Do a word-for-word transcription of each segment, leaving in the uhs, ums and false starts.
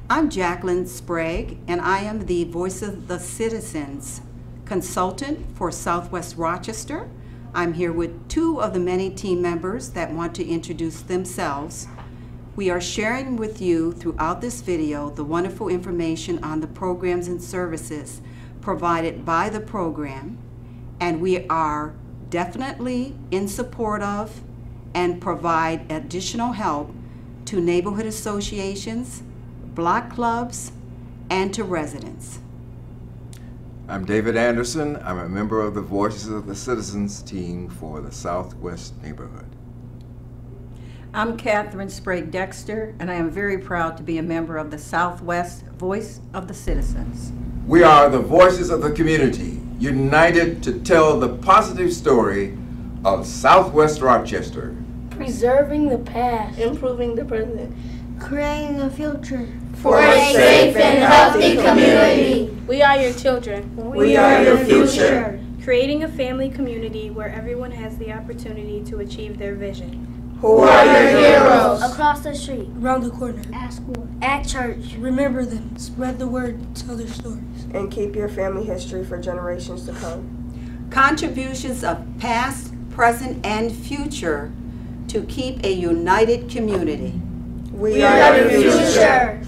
I'm Jacqueline Sprague, and I am the Voice of the Citizens consultant for Southwest Rochester. I'm here with two of the many team members that want to introduce themselves. We are sharing with you throughout this video the wonderful information on the programs and services provided by the program, and we are definitely in support of and provide additional help to neighborhood associations, block clubs, and to residents. I'm David Anderson. I'm a member of the Voices of the Citizens team for the Southwest neighborhood. I'm Catherine Sprague Dexter, and I am very proud to be a member of the Southwest Voice of the Citizens. We are the voices of the community, united to tell the positive story of Southwest Rochester. Preserving the past, improving the present, creating a future for a safe and healthy community. We are your children. We are your future. Creating a family community where everyone has the opportunity to achieve their vision. Who are your heroes? Across the street, around the corner, at school, at church. Remember them, spread the word, tell their stories. And keep your family history for generations to come. Contributions of past, present, and future to keep a united community. We, we are your future.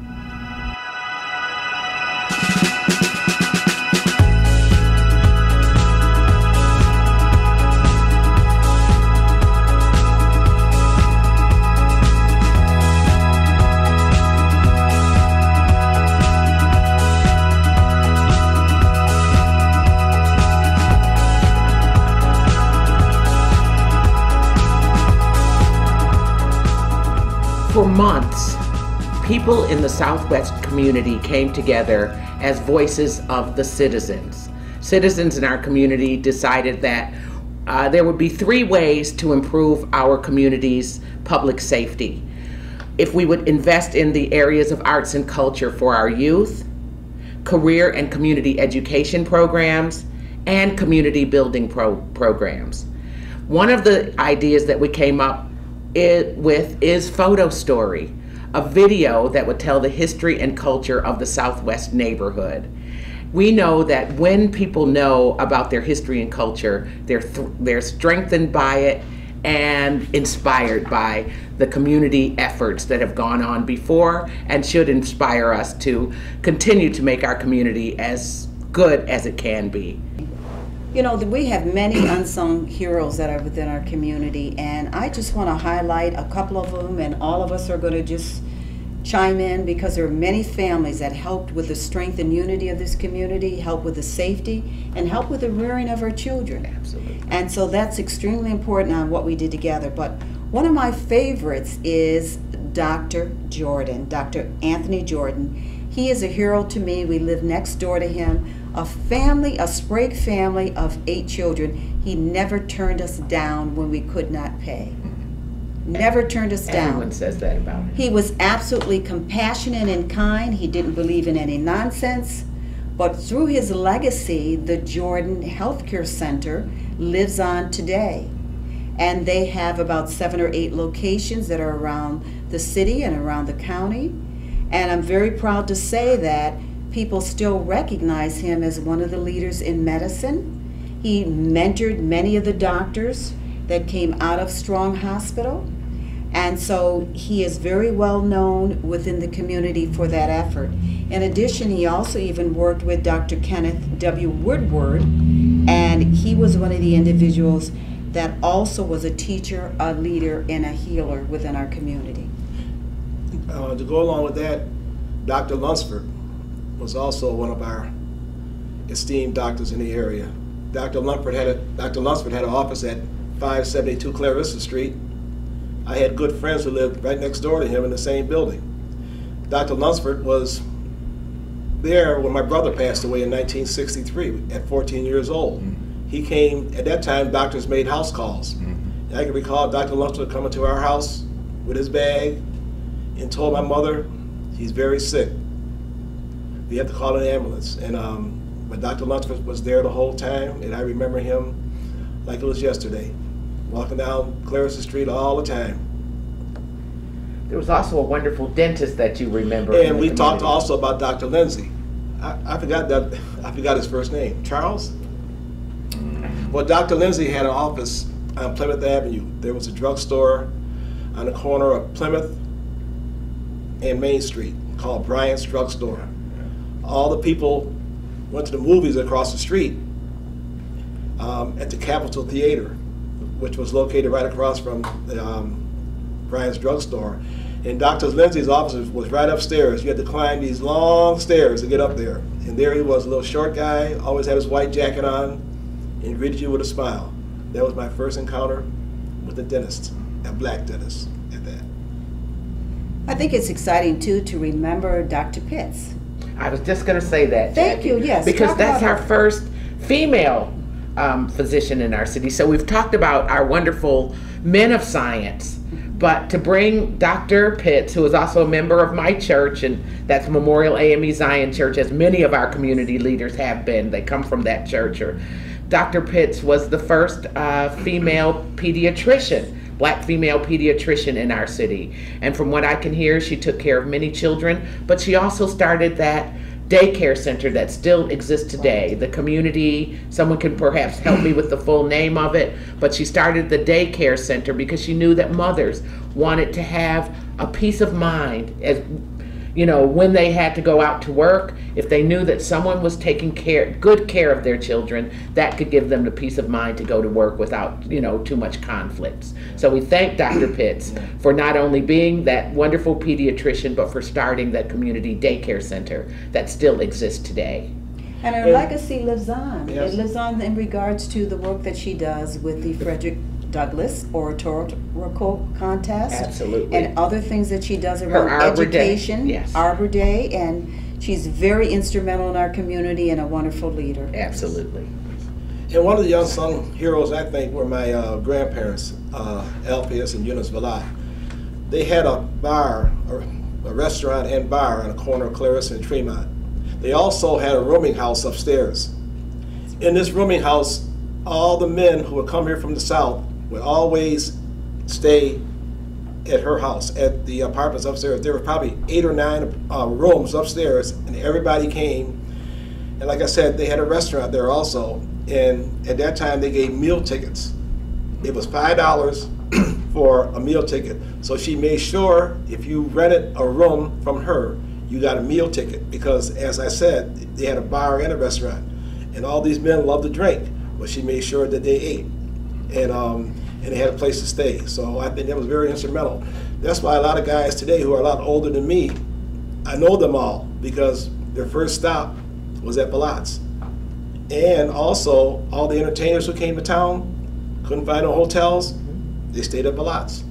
For months, people in the Southwest community came together as voices of the citizens. Citizens in our community decided that uh, there would be three ways to improve our community's public safety. If we would invest in the areas of arts and culture for our youth, career and community education programs, and community building pro programs. One of the ideas that we came up It with is Photo Story, a video that would tell the history and culture of the Southwest neighborhood. We know that when people know about their history and culture, they're, th they're strengthened by it and inspired by the community efforts that have gone on before and should inspire us to continue to make our community as good as it can be. You know, we have many unsung heroes that are within our community, and I just want to highlight a couple of them, and all of us are going to just chime in because there are many families that helped with the strength and unity of this community, help with the safety, and help with the rearing of our children. Absolutely. And so that's extremely important on what we did together. But one of my favorites is Doctor Jordan, Doctor Anthony Jordan. He is a hero to me. We live next door to him. A family, a Sprague family of eight children. He never turned us down when we could not pay. Never turned us down. Everyone says that about him. He was absolutely compassionate and kind. He didn't believe in any nonsense. But through his legacy, the Jordan Healthcare Center lives on today. And they have about seven or eight locations that are around the city and around the county. And I'm very proud to say that people still recognize him as one of the leaders in medicine. He mentored many of the doctors that came out of Strong Hospital. And so he is very well known within the community for that effort. In addition, he also even worked with Doctor Kenneth W. Woodward, and he was one of the individuals that also was a teacher, a leader, and a healer within our community. Uh, to go along with that, Doctor Lunsford was also one of our esteemed doctors in the area. Doctor Lunsford had a Doctor Lunsford had an office at five seventy-two Clarissa Street. I had good friends who lived right next door to him in the same building. Doctor Lunsford was there when my brother passed away in nineteen sixty-three at fourteen years old. Mm-hmm. He came, at that time doctors made house calls. Mm-hmm. And I can recall Doctor Lunsford coming to our house with his bag and told my mother, he's very sick. We have to call an ambulance. And um, but Doctor Lunsford was there the whole time, and I remember him like it was yesterday, walking down Clarissa Street all the time. There was also a wonderful dentist that you remember. And we talked also about Doctor Lindsay. I, I forgot that. I forgot his first name. Charles. Well, Doctor Lindsay had an office on Plymouth Avenue. There was a drugstore on the corner of Plymouth and Main Street called Bryant's Drugstore. All the people went to the movies across the street um, at the Capitol Theater, which was located right across from the, um, Bryant's Drugstore. And Doctor Lindsay's office was right upstairs. You had to climb these long stairs to get up there. And there he was, a little short guy, always had his white jacket on, and greeted you with a smile. That was my first encounter with a dentist, a black dentist at that. I think it's exciting too to remember Doctor Pitts. I was just going to say that. Thank Jackie, you, yes. Because Talk that's about our her. first female um, physician in our city. So we've talked about our wonderful men of science, but to bring Doctor Pitts, who is also a member of my church, and that's Memorial A M E Zion Church, as many of our community leaders have been. They come from that church. Or Doctor Pitts was the first uh, female pediatrician. Black female pediatrician in our city. And from what I can hear, she took care of many children, but she also started that daycare center that still exists today. The community, someone can perhaps help me with the full name of it, but she started the daycare center because she knew that mothers wanted to have a peace of mind as you know, when they had to go out to work, if they knew that someone was taking care, good care of their children, that could give them the peace of mind to go to work without, you know, too much conflicts. So we thank Doctor Pitts for not only being that wonderful pediatrician, but for starting that community daycare center that still exists today. And her Yeah. legacy lives on. Yes. It lives on in regards to the work that she does with the Frederick Douglass Oratorical Contest. Absolutely. And other things that she does around Arbor Day, education. yes. Arbor Day. And she's very instrumental in our community and a wonderful leader. Absolutely. And one of the unsung heroes, I think, were my uh, grandparents, uh, Alpheus and Eunice Villat. They had a bar, or a restaurant and bar on the corner of Clarice and Tremont. They also had a rooming house upstairs. In this rooming house, all the men who would come here from the South would always stay at her house, at the apartments upstairs. There were probably eight or nine uh, rooms upstairs, and everybody came. And like I said, they had a restaurant there also. And at that time, they gave meal tickets. It was five dollars for a meal ticket. So she made sure if you rented a room from her, you got a meal ticket. Because as I said, they had a bar and a restaurant. And all these men loved to drink, but she made sure that they ate. And, um, and they had a place to stay. So I think that was very instrumental. That's why a lot of guys today who are a lot older than me, I know them all because their first stop was at Villat's. And also, all the entertainers who came to town, couldn't find no hotels, they stayed at Villat's.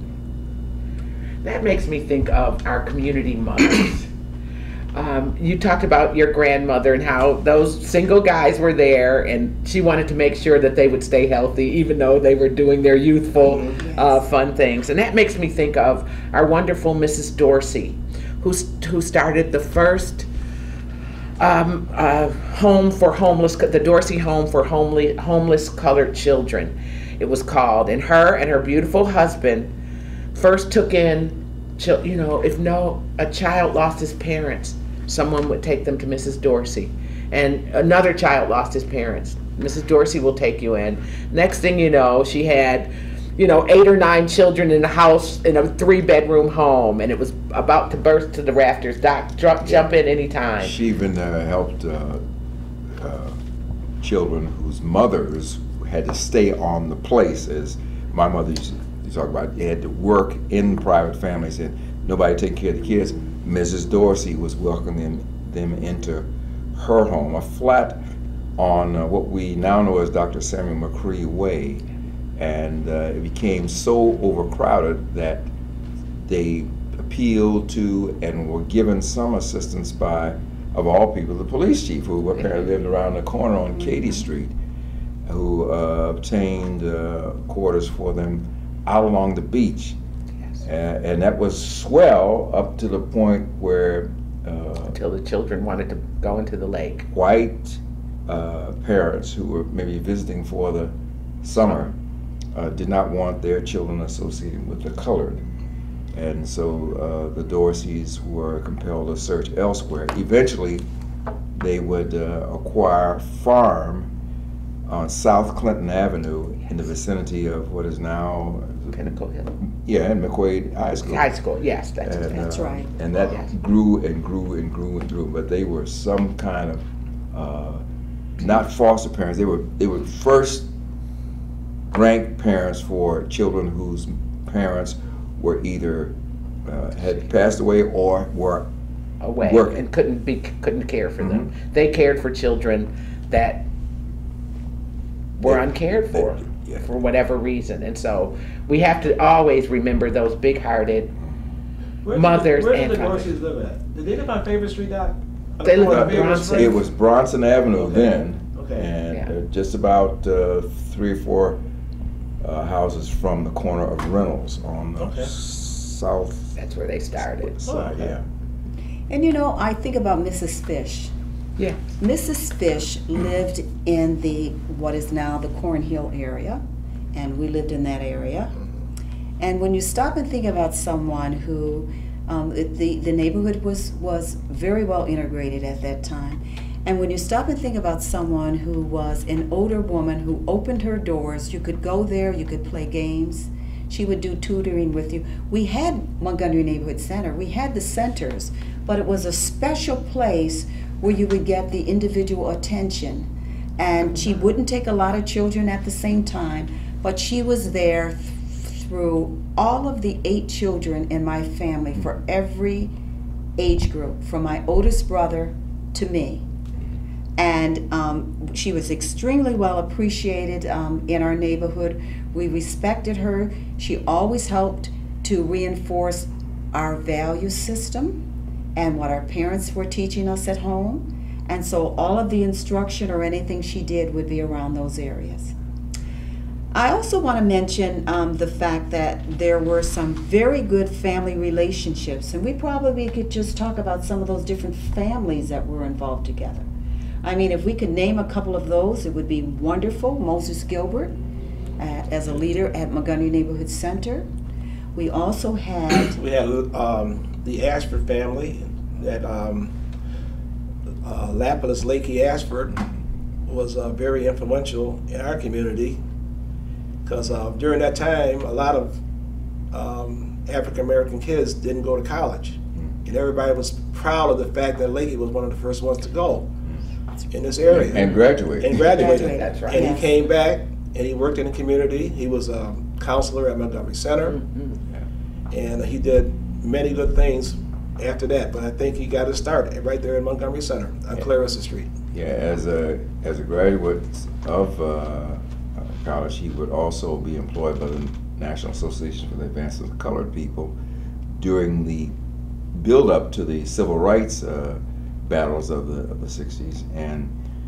That makes me think of our community mothers. Um, you talked about your grandmother and how those single guys were there, and she wanted to make sure that they would stay healthy, even though they were doing their youthful, Mm-hmm. uh, fun things. And that makes me think of our wonderful Missus Dorsey, who who started the first um, uh, home for homeless, the Dorsey Home for Homely, Homeless Colored Children, it was called. And her and her beautiful husband first took in, you know, if no, a child lost his parents, someone would take them to Missus Dorsey. And another child lost his parents, Missus Dorsey will take you in. Next thing you know, she had, you know, eight or nine children in a house, in a three bedroom home, and it was about to burst to the rafters. Doc, jump, jump in anytime. She even uh, helped uh, uh, children whose mothers had to stay on the place. As my mother used to you talk about, they had to work in private families and nobody taking care of the kids. Missus Dorsey was welcoming them, them into her home, a flat on uh, what we now know as Doctor Samuel McCree Way. And uh, it became so overcrowded that they appealed to and were given some assistance by, of all people, the police chief, who apparently lived around the corner on Katy Street, who uh, obtained uh, quarters for them out along the beach. Yes. Uh, and that was swell up to the point where uh, Until the children wanted to go into the lake. white uh, parents who were maybe visiting for the summer uh, did not want their children associated with the colored. And so uh, the Dorseys were compelled to search elsewhere. Eventually, they would uh, acquire a farm on South Clinton Avenue in the vicinity of what is now Pinnacle Hill. Yeah, and McQuaid High School. High school, yes, that's and, That's uh, right. And that Yes. grew and grew and grew and grew. But they were some kind of uh, not foster parents. They were they were first ranked parents for children whose parents were either uh, had passed away or were away working. and couldn't be couldn't care for them. Mhm. They cared for children that were They- uncared for they- yeah. for whatever reason, and so we have to always remember those big-hearted. Where Mothers Where and did the fathers. Dorseys live at? Did they live on Favorite Street, Doc? On They the live corner on of Favorite Bronson. Street? It was Bronson Avenue Okay. then, Okay. and Yeah. uh, just about uh, three or four uh, houses from the corner of Reynolds on the Okay. south That's where they started. side. okay. Yeah. And you know, I think about Missus Fish. Yeah. Missus Fish lived in the, what is now the Cornhill area, and we lived in that area. And when you stop and think about someone who, um, it- the, the neighborhood was, was very well integrated at that time. And when you stop and think about someone who was an older woman who opened her doors, you could go there, you could play games. She would do tutoring with you. We had Montgomery Neighborhood Center, we had the centers, but it was a special place where you would get the individual attention. And she wouldn't take a lot of children at the same time, but she was there th- through all of the eight children in my family for every age group, from my oldest brother to me. And um, she was extremely well appreciated um, in our neighborhood. We respected her. She always helped to reinforce our value system and what our parents were teaching us at home. And so all of the instruction or anything she did would be around those areas. I also want to mention um, the fact that there were some very good family relationships, and we probably could just talk about some of those different families that were involved together. I mean, if we could name a couple of those, it would be wonderful. Moses Gilbert uh, as a leader at Montgomery Neighborhood Center. We also had We had um, the Ashford family that um, uh, Lapidus Lakey Ashford was uh, very influential in our community because uh, during that time a lot of um, African American kids didn't go to college, and everybody was proud of the fact that Lakey was one of the first ones to go in this area And graduated. and graduated. Graduated. That's right. And Yes. he came back and he worked in the community. He was a counselor at Montgomery Center. Mm-hmm. And he did many good things after that, but I think he got his start right there in Montgomery Center on Yeah. Clarissa Street. Yeah, as a as a graduate of uh, college, he would also be employed by the National Association for the Advancement of Colored People during the build-up to the civil rights uh, battles of the of the sixties, and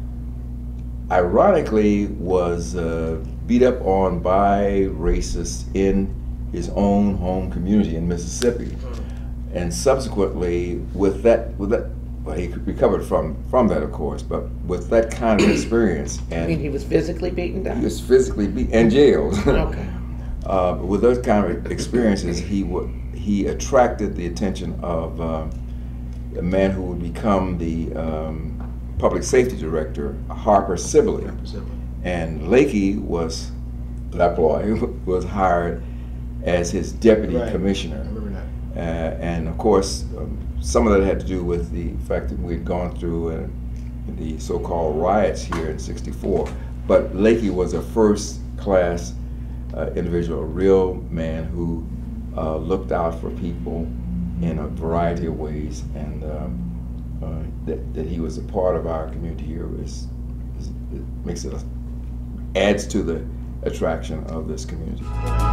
ironically was uh, beat up on by racists in his own home community in Mississippi, and subsequently with that with that. Well, he recovered from, from that, of course, but with that kind of experience, I and mean, he was physically beaten down. he was physically beat and jailed. Okay. uh, but with those kind of experiences, he would he attracted the attention of uh, a man who would become the um, public safety director, Harper Sibley, and Lakey was Laploy was hired as his deputy Right. commissioner. I remember that. Uh, and of course, um, some of that had to do with the fact that we'd gone through uh, the so-called riots here in sixty-four. But Lakey was a first-class uh, individual, a real man who uh, looked out for people in a variety of ways, and um, uh, that, that he was a part of our community here is, is it makes it a, adds to the attraction of this community.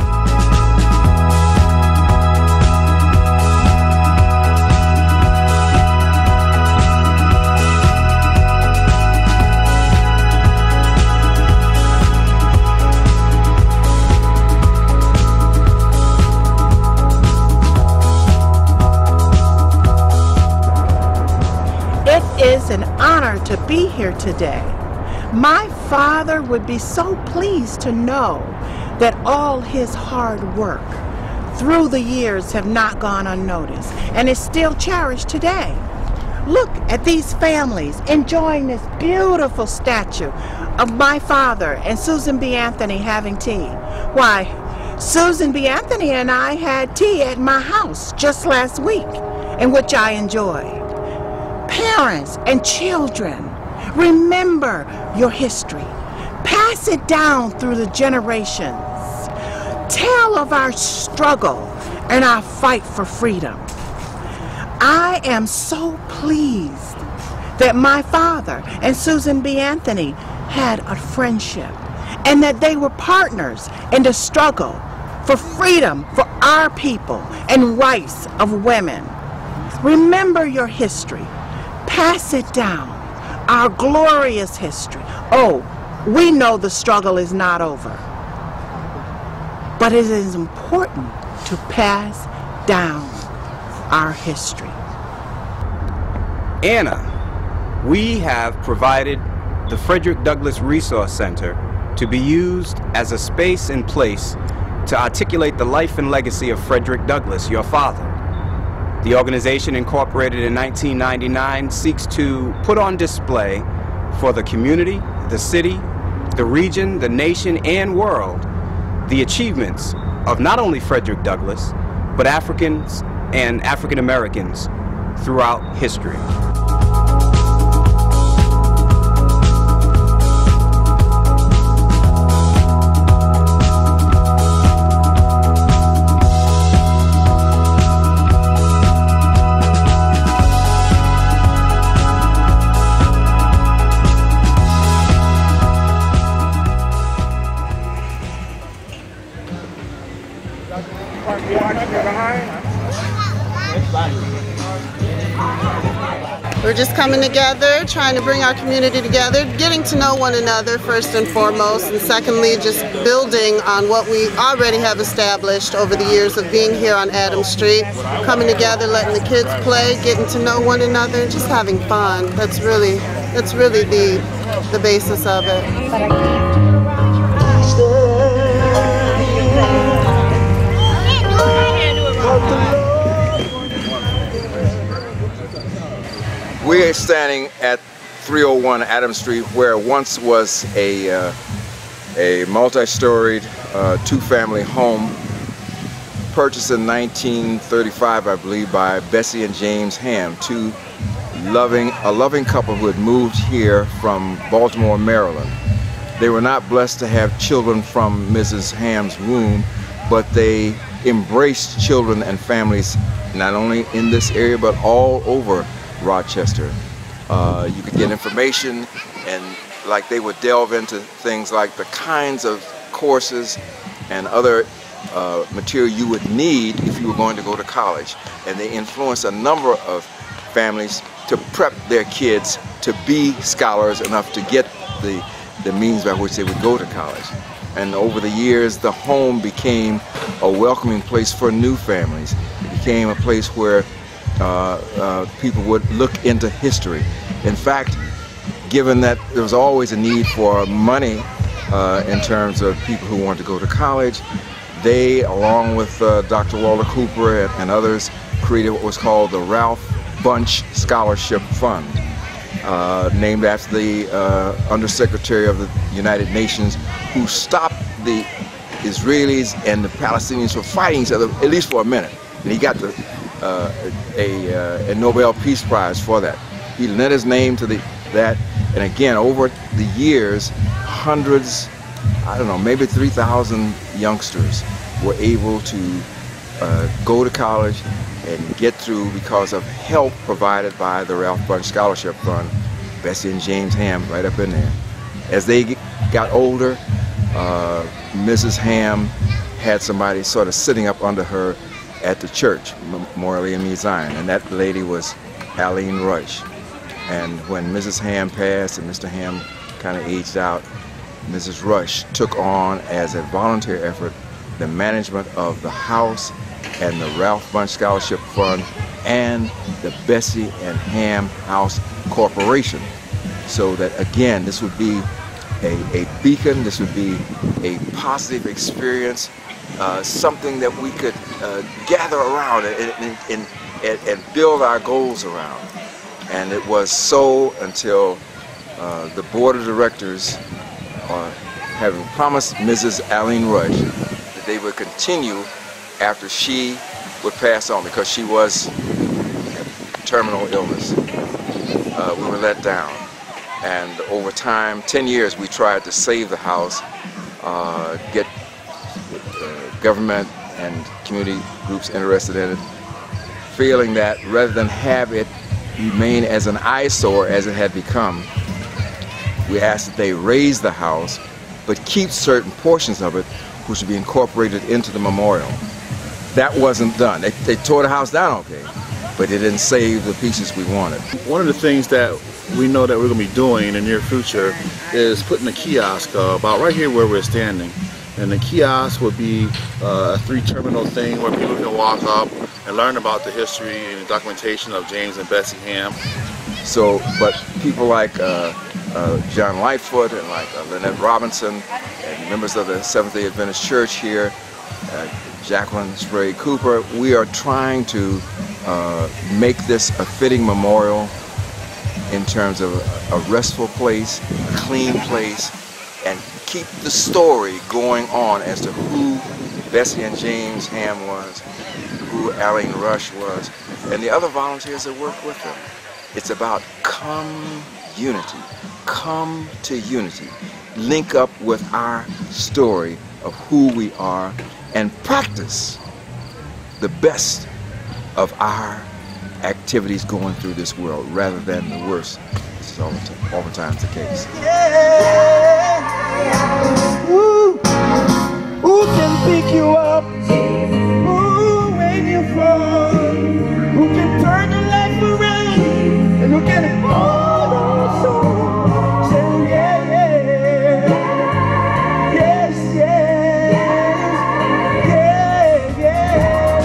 It is an honor to be here today. My father would be so pleased to know that all his hard work through the years have not gone unnoticed and is still cherished today. Look at these families enjoying this beautiful statue of my father and Susan B. Anthony having tea. Why, Susan B. Anthony and I had tea at my house just last week, in which I enjoyed. Parents and children, remember your history. Pass it down through the generations. Tell of our struggle and our fight for freedom. I am so pleased that my father and Susan B. Anthony had a friendship and that they were partners in the struggle for freedom for our people and rights of women. Remember your history. Pass it down. Our glorious history. Oh, we know the struggle is not over, but it is important to pass down our history. Anna, we have provided the Frederick Douglass Resource Center to be used as a space and place to articulate the life and legacy of Frederick Douglass, your father. The organization, incorporated in nineteen ninety-nine, seeks to put on display for the community, the city, the region, the nation, and world the achievements of not only Frederick Douglass, but Africans and African Americans throughout history. We're just coming together, trying to bring our community together, getting to know one another first and foremost, and secondly, just building on what we already have established over the years of being here on Adams Street, coming together, letting the kids play, getting to know one another, just having fun. That's really, that's really the, the basis of it. We are standing at three oh one Adams Street, where once was a, uh, a multi-storied uh, two-family home purchased in nineteen thirty-five, I believe, by Bessie and James Ham, two loving, a loving couple who had moved here from Baltimore, Maryland. They were not blessed to have children from Missus Ham's womb, but they embraced children and families not only in this area but all over Rochester. Uh, you could get information, and like they would delve into things like the kinds of courses and other uh, material you would need if you were going to go to college. And they influenced a number of families to prep their kids to be scholars enough to get the, the means by which they would go to college. And over the years, the home became a welcoming place for new families. It became a place where Uh, uh, people would look into history. In fact, given that there was always a need for money uh, in terms of people who wanted to go to college, they, along with uh, Doctor Walter Cooper and, and others, created what was called the Ralph Bunche Scholarship Fund, uh, named after the uh, Undersecretary of the United Nations who stopped the Israelis and the Palestinians from fighting each other, at least for a minute. And he got the Uh, a, uh, a Nobel Peace Prize for that. He lent his name to the, that, and again, over the years, hundreds, I don't know, maybe three thousand youngsters were able to uh, go to college and get through because of help provided by the Ralph Bunche Scholarship Fund, Bessie and James Ham right up in there. As they got older, uh, Missus Ham had somebody sort of sitting up under her at the church, Memorial in Zion, and that lady was Aline Rush. And when Missus Ham passed and Mister Ham kind of aged out, Missus Rush took on, as a volunteer effort, the management of the house and the Ralph Bunche Scholarship Fund and the Bessie and Ham House Corporation. So that, again, this would be a, a beacon, this would be a positive experience uh, something that we could uh, gather around and, and, and, and, and build our goals around. And it was so until uh, the board of directors, uh, having promised Missus Aline Rush that they would continue after she would pass on, because she was terminal illness. Uh, we were let down. And over time, ten years, we tried to save the house, uh, get uh, government and community groups interested in it, feeling that rather than have it remain as an eyesore as it had become, we asked that they raise the house, but keep certain portions of it which would be incorporated into the memorial. That wasn't done. They, they tore the house down okay, but it didn't save the pieces we wanted. One of the things that we know that we're going to be doing in the near future is putting a kiosk uh, about right here where we're standing. And the kiosk will be uh, a three-terminal thing where people can walk up and learn about the history and the documentation of James and Betsy Ham. So, but people like uh, uh, John Lightfoot and like uh, Lynette Robinson and members of the Seventh-day Adventist Church here, uh, Jacqueline Sprague Cooper, we are trying to uh, make this a fitting memorial in terms of a restful place, a clean place, and keep the story going on as to who Bessie and James Ham was, who Aline Rush was, and the other volunteers that work with them. It's about come unity, come to unity, link up with our story of who we are, and practice the best of our activities going through this world rather than the worst. This is oftentimes the case. Yeah. Ooh. Who can pick you up? Ooh, when you fall? Who can turn your life around? And who can hold on so? Say yeah, yeah. Yes, yes. Yeah, yeah.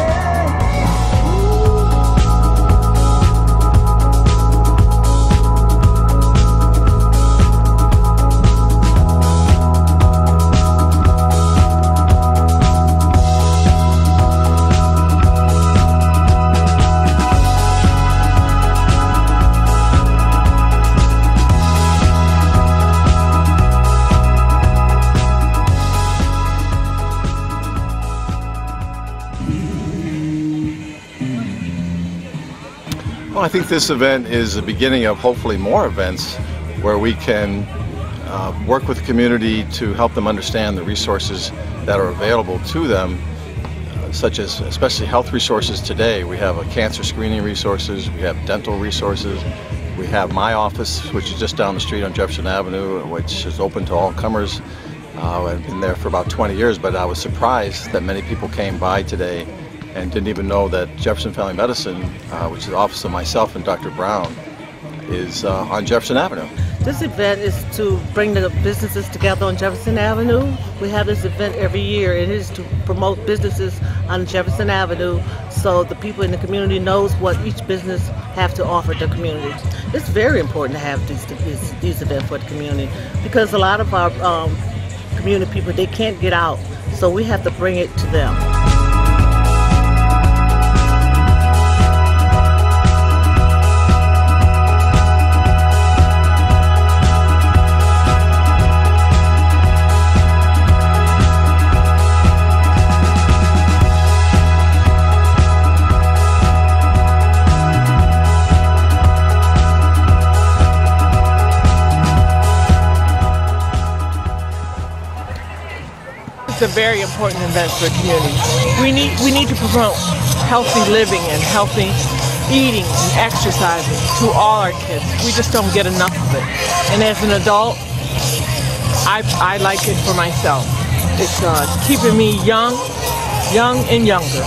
Well, I think this event is the beginning of hopefully more events where we can uh, work with the community to help them understand the resources that are available to them, uh, such as especially health resources today. We have a cancer screening resources, we have dental resources, we have my office, which is just down the street on Jefferson Avenue, which is open to all comers. Uh, I've been there for about twenty years, but I was surprised that many people came by today and didn't even know that Jefferson Family Medicine, uh, which is the office of myself and Doctor Brown, is uh, on Jefferson Avenue. This event is to bring the businesses together on Jefferson Avenue. We have this event every year. It is to promote businesses on Jefferson Avenue so the people in the community knows what each business have to offer the community. It's very important to have these, these, these events for the community because a lot of our um, community people, they can't get out, so we have to bring it to them. It's a very important event for the community. We need, we need to promote healthy living and healthy eating and exercising to all our kids. We just don't get enough of it. And as an adult, I, I like it for myself. It's uh, keeping me young, young and younger.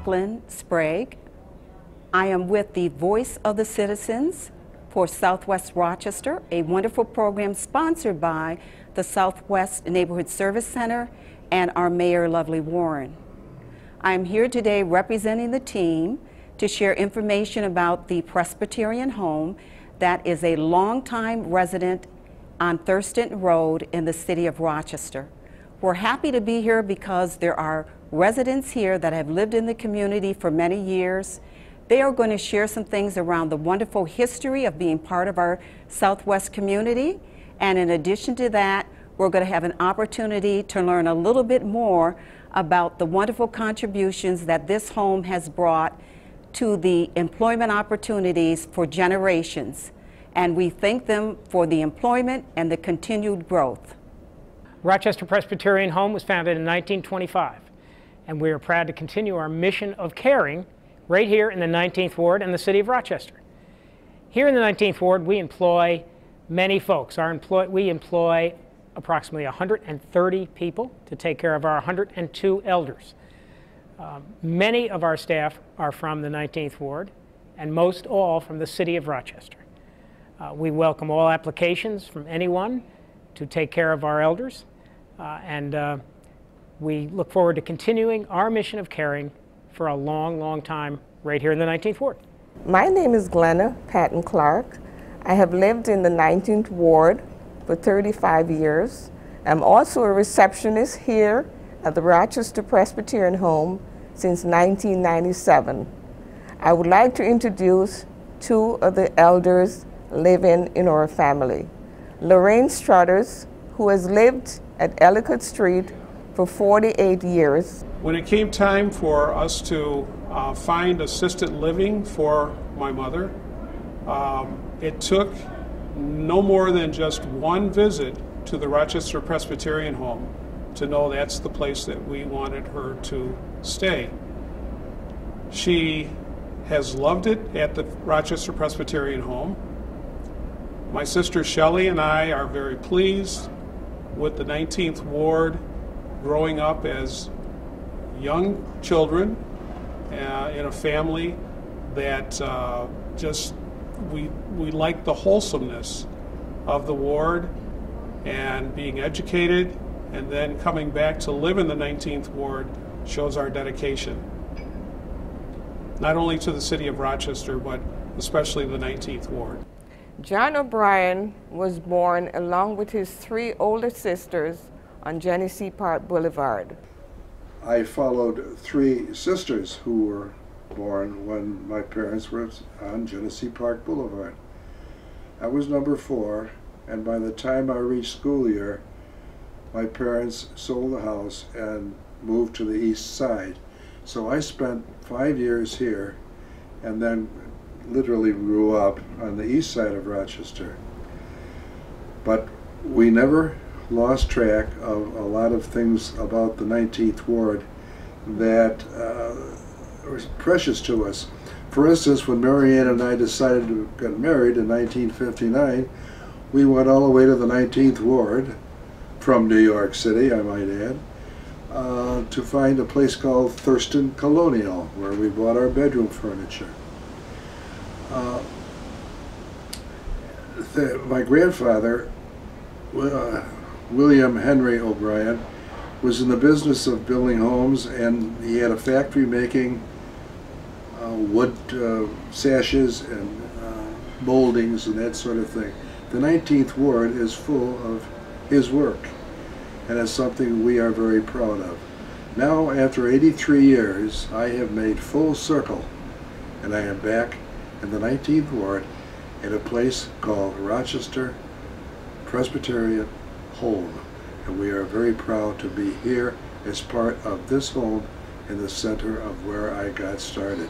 Jacqueline Sprague. I am with the Voice of the Citizens for Southwest Rochester, a wonderful program sponsored by the Southwest Neighborhood Service Center and our Mayor, Lovely Warren. I am here today representing the team to share information about the Presbyterian home that is a longtime resident on Thurston Road in the city of Rochester. We're happy to be here because there are residents here that have lived in the community for many years. They are going to share some things around the wonderful history of being part of our Southwest community. And in addition to that, we're going to have an opportunity to learn a little bit more about the wonderful contributions that this home has brought to the employment opportunities for generations. And we thank them for the employment and the continued growth. Rochester Presbyterian Home was founded in nineteen twenty-five, and we are proud to continue our mission of caring right here in the nineteenth Ward in the city of Rochester. Here in the nineteenth Ward, we employ many folks. Our employ we employ approximately one hundred thirty people to take care of our one hundred two elders. Uh, many of our staff are from the nineteenth Ward, and most all from the city of Rochester. Uh, we welcome all applications from anyone to take care of our elders, uh, and uh, we look forward to continuing our mission of caring for a long, long time right here in the nineteenth Ward. My name is Glenna Patton Clark. I have lived in the nineteenth Ward for thirty-five years. I'm also a receptionist here at the Rochester Presbyterian Home since nineteen ninety-seven. I would like to introduce two of the elders living in our family. Lorraine Struthers, who has lived at Ellicott Street for forty-eight years. When it came time for us to uh, find assisted living for my mother, um, it took no more than just one visit to the Rochester Presbyterian Home to know that's the place that we wanted her to stay. She has loved it at the Rochester Presbyterian Home. My sister Shelley and I are very pleased with the nineteenth Ward growing up as young children uh, in a family that uh, just, we, we like the wholesomeness of the ward and being educated, and then coming back to live in the nineteenth Ward shows our dedication, not only to the city of Rochester, but especially the nineteenth Ward. John O'Brien was born along with his three older sisters on Genesee Park Boulevard. I followed three sisters who were born when my parents were on Genesee Park Boulevard. I was number four, and by the time I reached school year, my parents sold the house and moved to the east side. So I spent five years here and then literally grew up on the east side of Rochester. But we never lost track of a lot of things about the nineteenth Ward that uh, were precious to us. For instance, when Marianne and I decided to get married in nineteen fifty-nine, we went all the way to the nineteenth Ward from New York City, I might add, uh, to find a place called Thurston Colonial, where we bought our bedroom furniture. Uh, the, my grandfather, uh, William Henry O'Brien, was in the business of building homes, and he had a factory making uh, wood uh, sashes and uh, moldings and that sort of thing. The nineteenth Ward is full of his work, and it's something we are very proud of. Now, after eighty-three years, I have made full circle, and I am back in the nineteenth Ward in a place called Rochester Presbyterian Home, and we are very proud to be here as part of this home in the center of where I got started.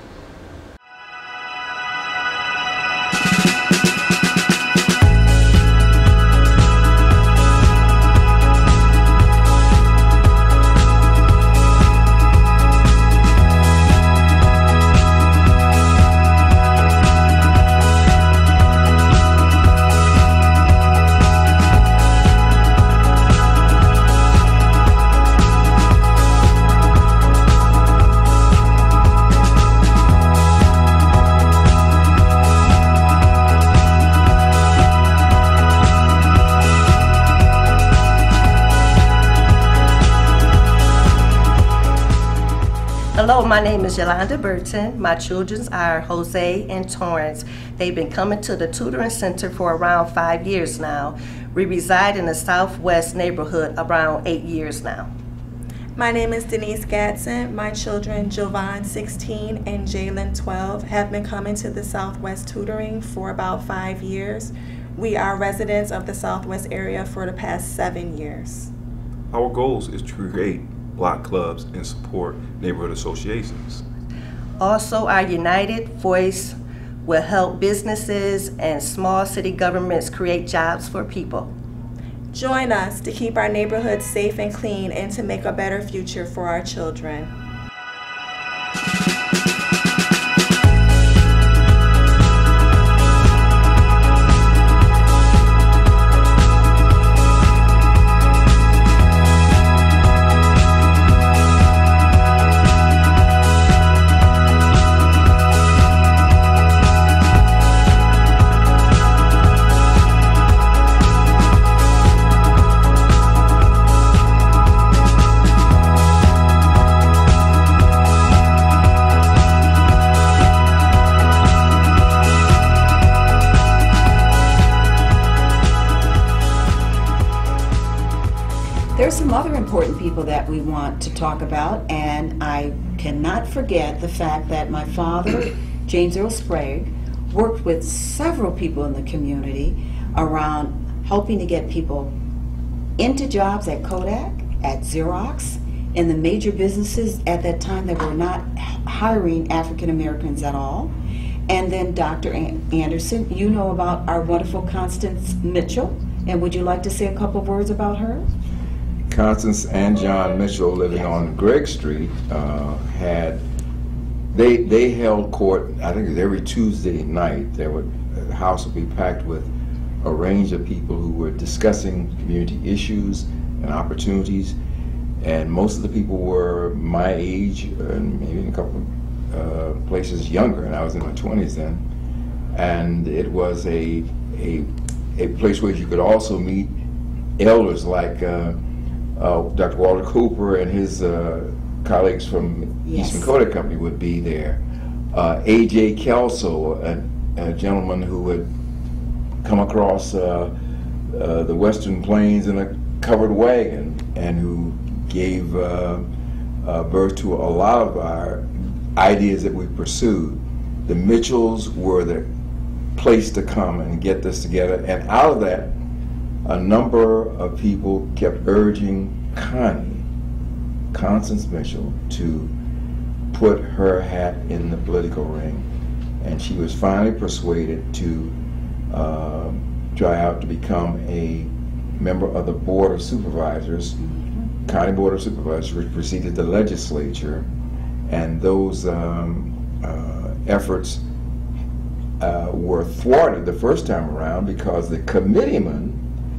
Hello, my name is Yolanda Burton. My children are Jose and Torrance. They've been coming to the tutoring center for around five years now. We reside in the Southwest neighborhood around eight years now. My name is Denise Gadsden. My children, Jovan, sixteen, and Jalen, twelve, have been coming to the Southwest tutoring for about five years. We are residents of the Southwest area for the past seven years. Our goals is to create block clubs and support neighborhood associations. Also, our united voice will help businesses and small city governments create jobs for people. Join us to keep our neighborhoods safe and clean and to make a better future for our children. There's some other important people that we want to talk about, and I cannot forget the fact that my father, James Earl Sprague, worked with several people in the community around helping to get people into jobs at Kodak, at Xerox, in the major businesses at that time that were not hiring African Americans at all. And then Doctor Anderson, you know about our wonderful Constance Mitchell, and would you like to say a couple of words about her? Constance and John Mitchell, living on Gregg Street, uh, had they they held court. I think it was every Tuesday night. There would the house would be packed with a range of people who were discussing community issues and opportunities, and most of the people were my age and maybe in a couple of uh, places younger. And I was in my twenties then, and it was a a a place where you could also meet elders like. Uh, Uh, Doctor Walter Cooper and his uh, colleagues from Yes. Eastern Kodak Company would be there. Uh, A J Kelso, a, a gentleman who had come across uh, uh, the Western Plains in a covered wagon and who gave uh, uh, birth to a lot of our ideas that we pursued. The Mitchells were the place to come and get this together, and out of that, a number of people kept urging Connie, Constance Mitchell, to put her hat in the political ring. And she was finally persuaded to uh, try out to become a member of the Board of Supervisors, mm-hmm. County Board of Supervisors, which preceded the legislature. And those um, uh, efforts uh, were thwarted the first time around because the committeeman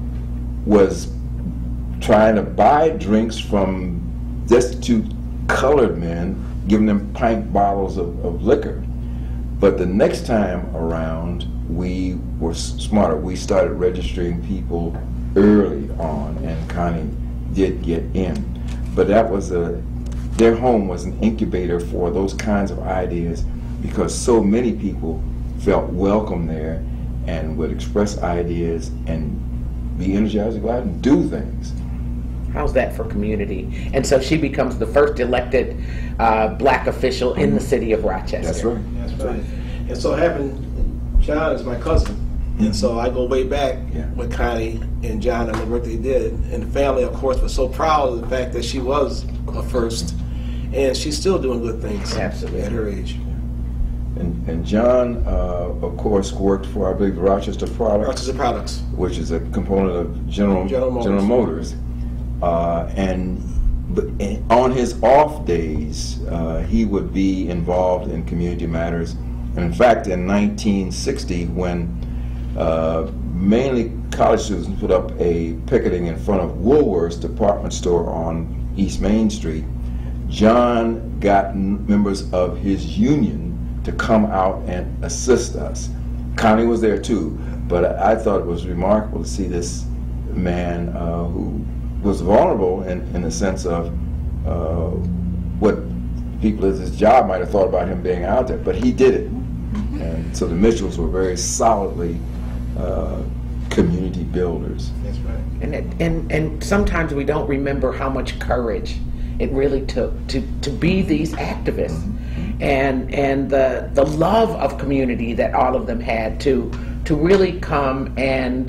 was trying to buy drinks from destitute colored men, giving them pint bottles of, of liquor. But the next time around, we were smarter. We started registering people early on, and Connie did get in. But that was a, their home was an incubator for those kinds of ideas because so many people felt welcome there and would express ideas and be energized to go out and do things. How's that for community? And so she becomes the first elected uh, black official in the city of Rochester. That's right. That's right. And so happened, John is my cousin. And so I go way back yeah. with Connie and John and the work they did. And the family, of course, was so proud of the fact that she was a first. And she's still doing good things Absolutely. At her age. And, and John, uh, of course, worked for, I believe, Rochester Products. Rochester Products. Which is a component of General, General Motors. General Motors. Uh, and, but, and on his off days, uh, he would be involved in community matters. And in fact, in nineteen sixty, when uh, mainly college students put up a picketing in front of Woolworth's department store on East Main Street, John got members of his union to come out and assist us. Connie was there too, but I thought it was remarkable to see this man uh, who was vulnerable in, in the sense of uh, what people at his job might have thought about him being out there, but he did it. And so the Mitchells were very solidly uh, community builders. That's right. And, it, and and sometimes we don't remember how much courage it really took to, to be these activists, and and the the love of community that all of them had to to really come and,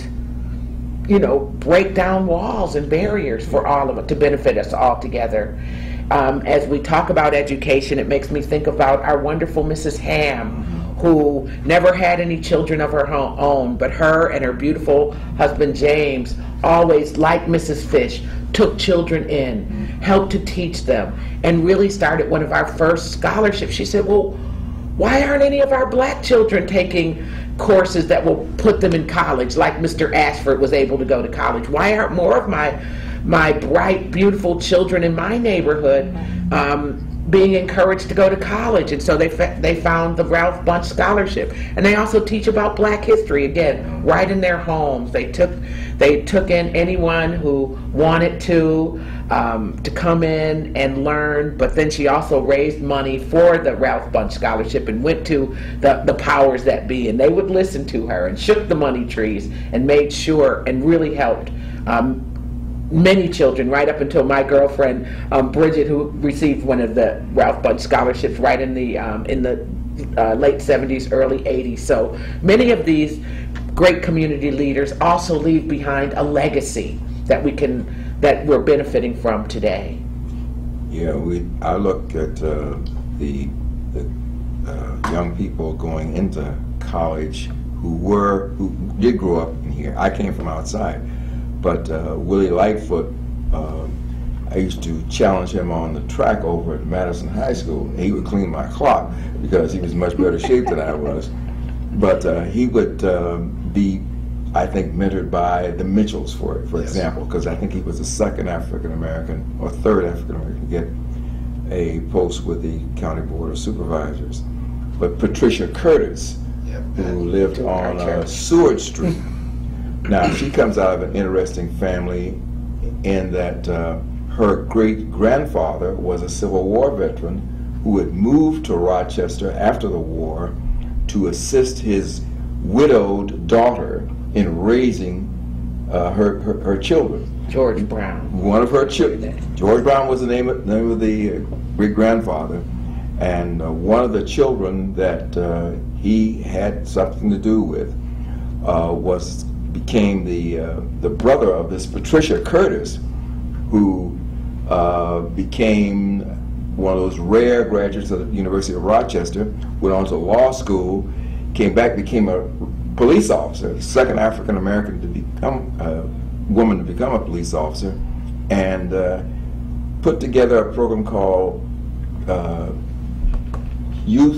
you know, break down walls and barriers for all of it to benefit us all together. Um, as we talk about education, it makes me think about our wonderful Missus Ham, who never had any children of her own, but her and her beautiful husband James always, like Missus Fish, took children in, helped to teach them, and really started one of our first scholarships. She said, well, why aren't any of our black children taking courses that will put them in college, like Mister Ashford was able to go to college? Why aren't more of my my bright, beautiful children in my neighborhood um, being encouraged to go to college? And so they they found the Ralph Bunche Scholarship, and they also teach about Black history again right in their homes. They took they took in anyone who wanted to um, to come in and learn. But then she also raised money for the Ralph Bunche Scholarship and went to the the powers that be, and they would listen to her and shook the money trees and made sure and really helped Um, many children, right up until my girlfriend um, Bridget, who received one of the Ralph Bunche scholarships right in the um, in the uh, late seventies, early eighties. So many of these great community leaders also leave behind a legacy that we can that we're benefiting from today. Yeah, we. I look at uh, the, the uh, young people going into college who were who did grow up in here. I came from outside. But uh, Willie Lightfoot, uh, I used to challenge him on the track over at Madison High School. He would clean my clock because he was in much better shape than I was. But uh, he would uh, be, I think, mentored by the Mitchells, for for yes. example, because I think he was the second African American or third African American to get a post with the County Board of Supervisors. But Patricia Curtis, yep. who lived on uh, Seward Street. Now, she comes out of an interesting family in that uh, her great-grandfather was a Civil War veteran who had moved to Rochester after the war to assist his widowed daughter in raising uh, her, her, her children. George Brown. One of her children. George Brown was the name of, name of the great-grandfather. And uh, one of the children that uh, he had something to do with uh, was became the uh, the brother of this Patricia Curtis, who uh, became one of those rare graduates of the University of Rochester, went on to law school, came back, became a police officer, the second African American to become a woman to become a police officer, and uh, put together a program called uh, Youth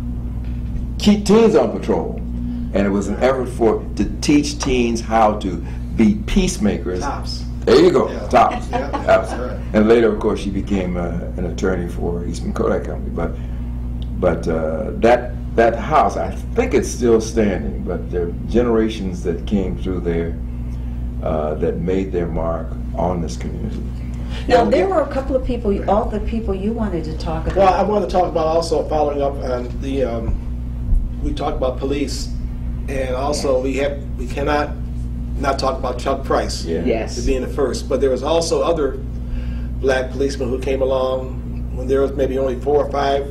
Keep Teens on Patrol. And it was an effort for to teach teens how to be peacemakers. Tops. There you go, Yeah. tops. Yeah, Tops. right. And later, of course, she became uh, an attorney for Eastman Kodak Company. But but uh, that that house, I think it's still standing. But there are generations that came through there uh, that made their mark on this community. Now, there were a couple of people, all the people you wanted to talk about. Well, I want to talk about also following up on the. Um, we talked about police. And also, we have we cannot not talk about Chuck Price yeah. Yes. to being the first. But there was also other black policemen who came along when there was maybe only four or five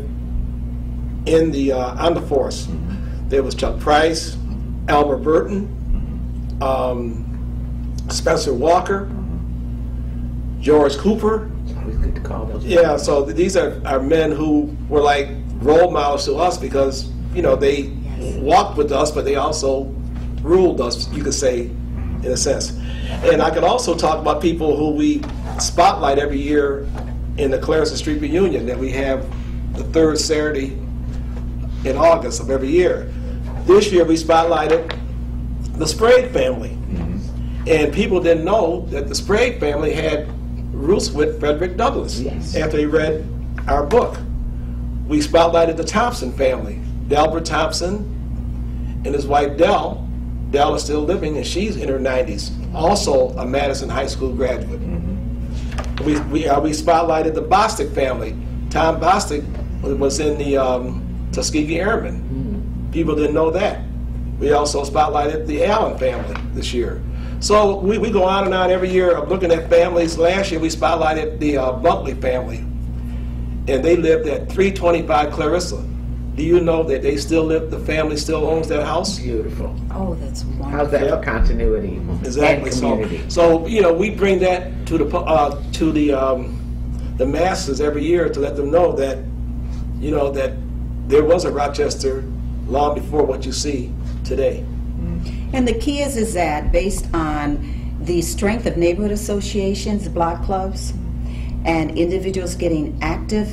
in the uh, on the force. Mm-hmm. There was Chuck Price, Elmer Burton, um, Spencer Walker, mm-hmm. George Cooper. We could call those. Yeah, so these are, are men who were like role models to us because you know they. walked with us, but they also ruled us, you could say, in a sense. And I could also talk about people who we spotlight every year in the Clarendon Street reunion that we have the third Saturday in August of every year. This year we spotlighted the Sprague family. Mm-hmm. And people didn't know that the Sprague family had roots with Frederick Douglass yes. after they read our book. We spotlighted the Thompson family. Delbert Thompson and his wife Dell. Dell is still living and she's in her nineties. Also a Madison High School graduate. Mm-hmm. We we, uh, we spotlighted the Bostic family. Tom Bostic was in the um, Tuskegee Airmen. Mm-hmm. People didn't know that. We also spotlighted the Allen family this year. So we, we go on and on every year of looking at families. Last year we spotlighted the uh, Bunkley family, and they lived at three twenty-five Clarissa. Do you know that they still live, the family still owns that house? Beautiful. Oh, that's wonderful. How's that for continuity Exactly. and community? So, so, you know, we bring that to the uh, to the um, the masses every year to let them know that, you know, that there was a Rochester long before what you see today. And the key is, is that based on the strength of neighborhood associations, block clubs, and individuals getting active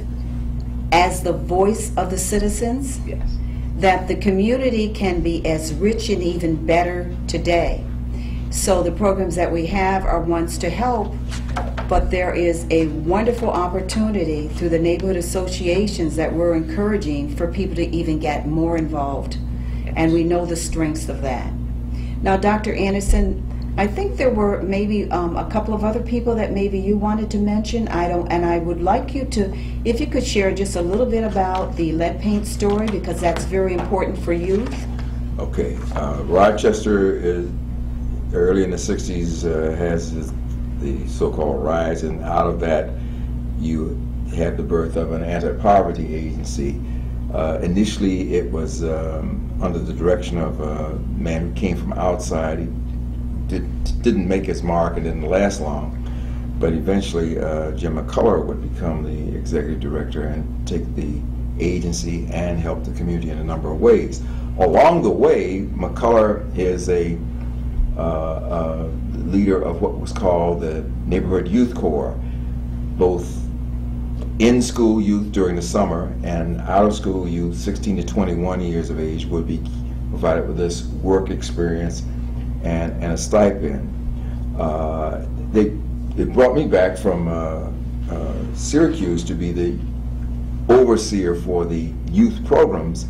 as the voice of the citizens, yes, that the community can be as rich and even better today. So the programs that we have are ones to help, but there is a wonderful opportunity through the neighborhood associations that we're encouraging for people to even get more involved. And we know the strengths of that. Now, Doctor Anderson, I think there were maybe um, a couple of other people that maybe you wanted to mention. I don't, and I would like you to, if you could share just a little bit about the lead paint story, because that's very important for youth. Okay, uh, Rochester is early in the sixties uh, has this, the so-called rise, and out of that you had the birth of an anti-poverty agency. Uh, initially, it was um, under the direction of a man who came from outside. He did, didn't make his mark and didn't last long, but eventually uh, Jim McCollough would become the executive director and take the agency and help the community in a number of ways. Along the way, McCollough is a uh, uh, leader of what was called the Neighborhood Youth Corps, both in-school youth during the summer and out-of-school youth, sixteen to twenty-one years of age, would be provided with this work experience and, and a stipend. Uh, they, it brought me back from uh, uh, Syracuse to be the overseer for the youth programs,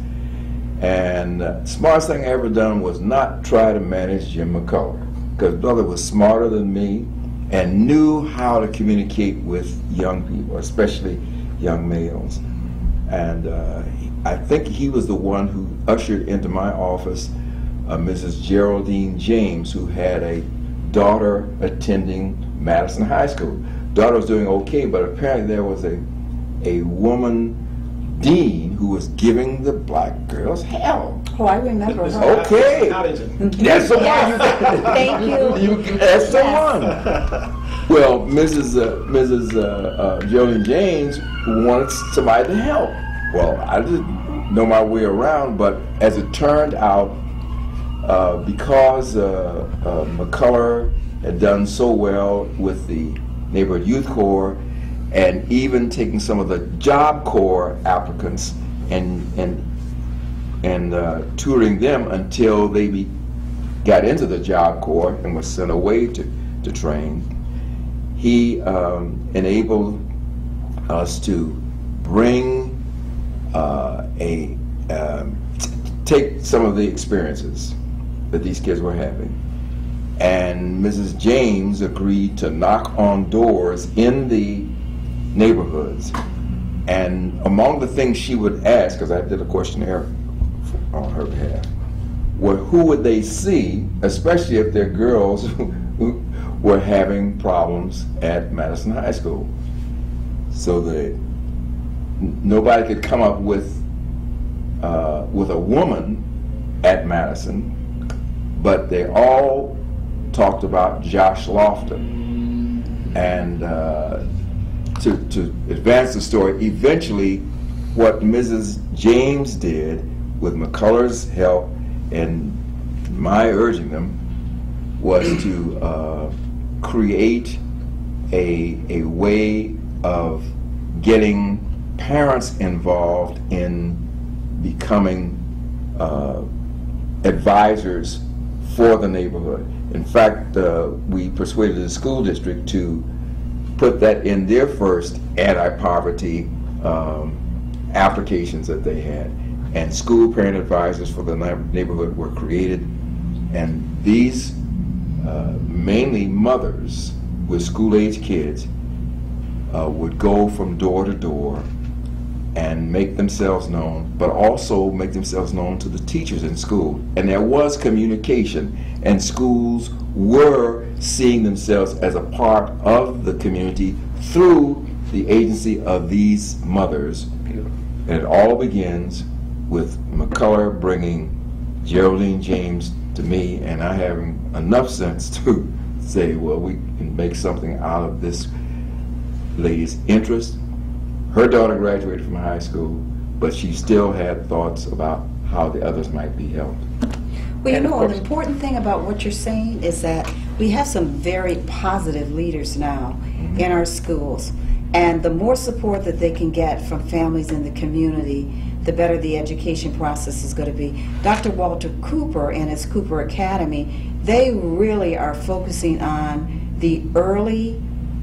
and the smartest thing I ever done was not try to manage Jim McCollough, because brother was smarter than me and knew how to communicate with young people, especially young males. And uh, I think he was the one who ushered into my office uh, Missus Geraldine James, who had a daughter attending Madison High School. Daughter was doing okay, but apparently there was a, a woman dean who was giving the black girls hell. Oh, I remember her. Okay, that's the one. Thank you. you that's the one. Well, Missus Uh, Missus Uh, uh, Geraldine James wanted somebody to help. Well, I didn't know my way around, but as it turned out, uh, because uh, uh, McCollough had done so well with the Neighborhood Youth Corps, and even taking some of the Job Corps applicants and and and uh, tutoring them until they be, got into the Job Corps and was sent away to, to train. He um, enabled us to bring uh, a um, t take some of the experiences that these kids were having, and Missus James agreed to knock on doors in the neighborhoods, and among the things she would ask, because I did a questionnaire on her behalf, were who would they see, especially if they're girls who were having problems at Madison High School, so that nobody could come up with uh, with a woman at Madison, but they all talked about Josh Lofton. And uh, to, to advance the story, eventually what Missus James did, with McCollough's help and my urging them, was to uh, create a, a way of getting parents involved in becoming uh, advisors for the neighborhood. In fact, uh, we persuaded the school district to put that in their first anti-poverty um, applications that they had. And school parent advisors for the neighborhood were created. And these, uh, mainly mothers with school-age kids, uh, would go from door to door and make themselves known, but also make themselves known to the teachers in school. And there was communication, and schools were seeing themselves as a part of the community through the agency of these mothers. And it all begins with McCollough bringing Geraldine James to me, and I having enough sense to say, well, we can make something out of this lady's interest. Her daughter graduated from high school, but she still had thoughts about how the others might be helped. Well, you And of know, the course- important thing about what you're saying is that we have some very positive leaders now Mm-hmm. in our schools. And the more support that they can get from families in the community, the better the education process is going to be. Doctor Walter Cooper and his Cooper Academy, they really are focusing on the early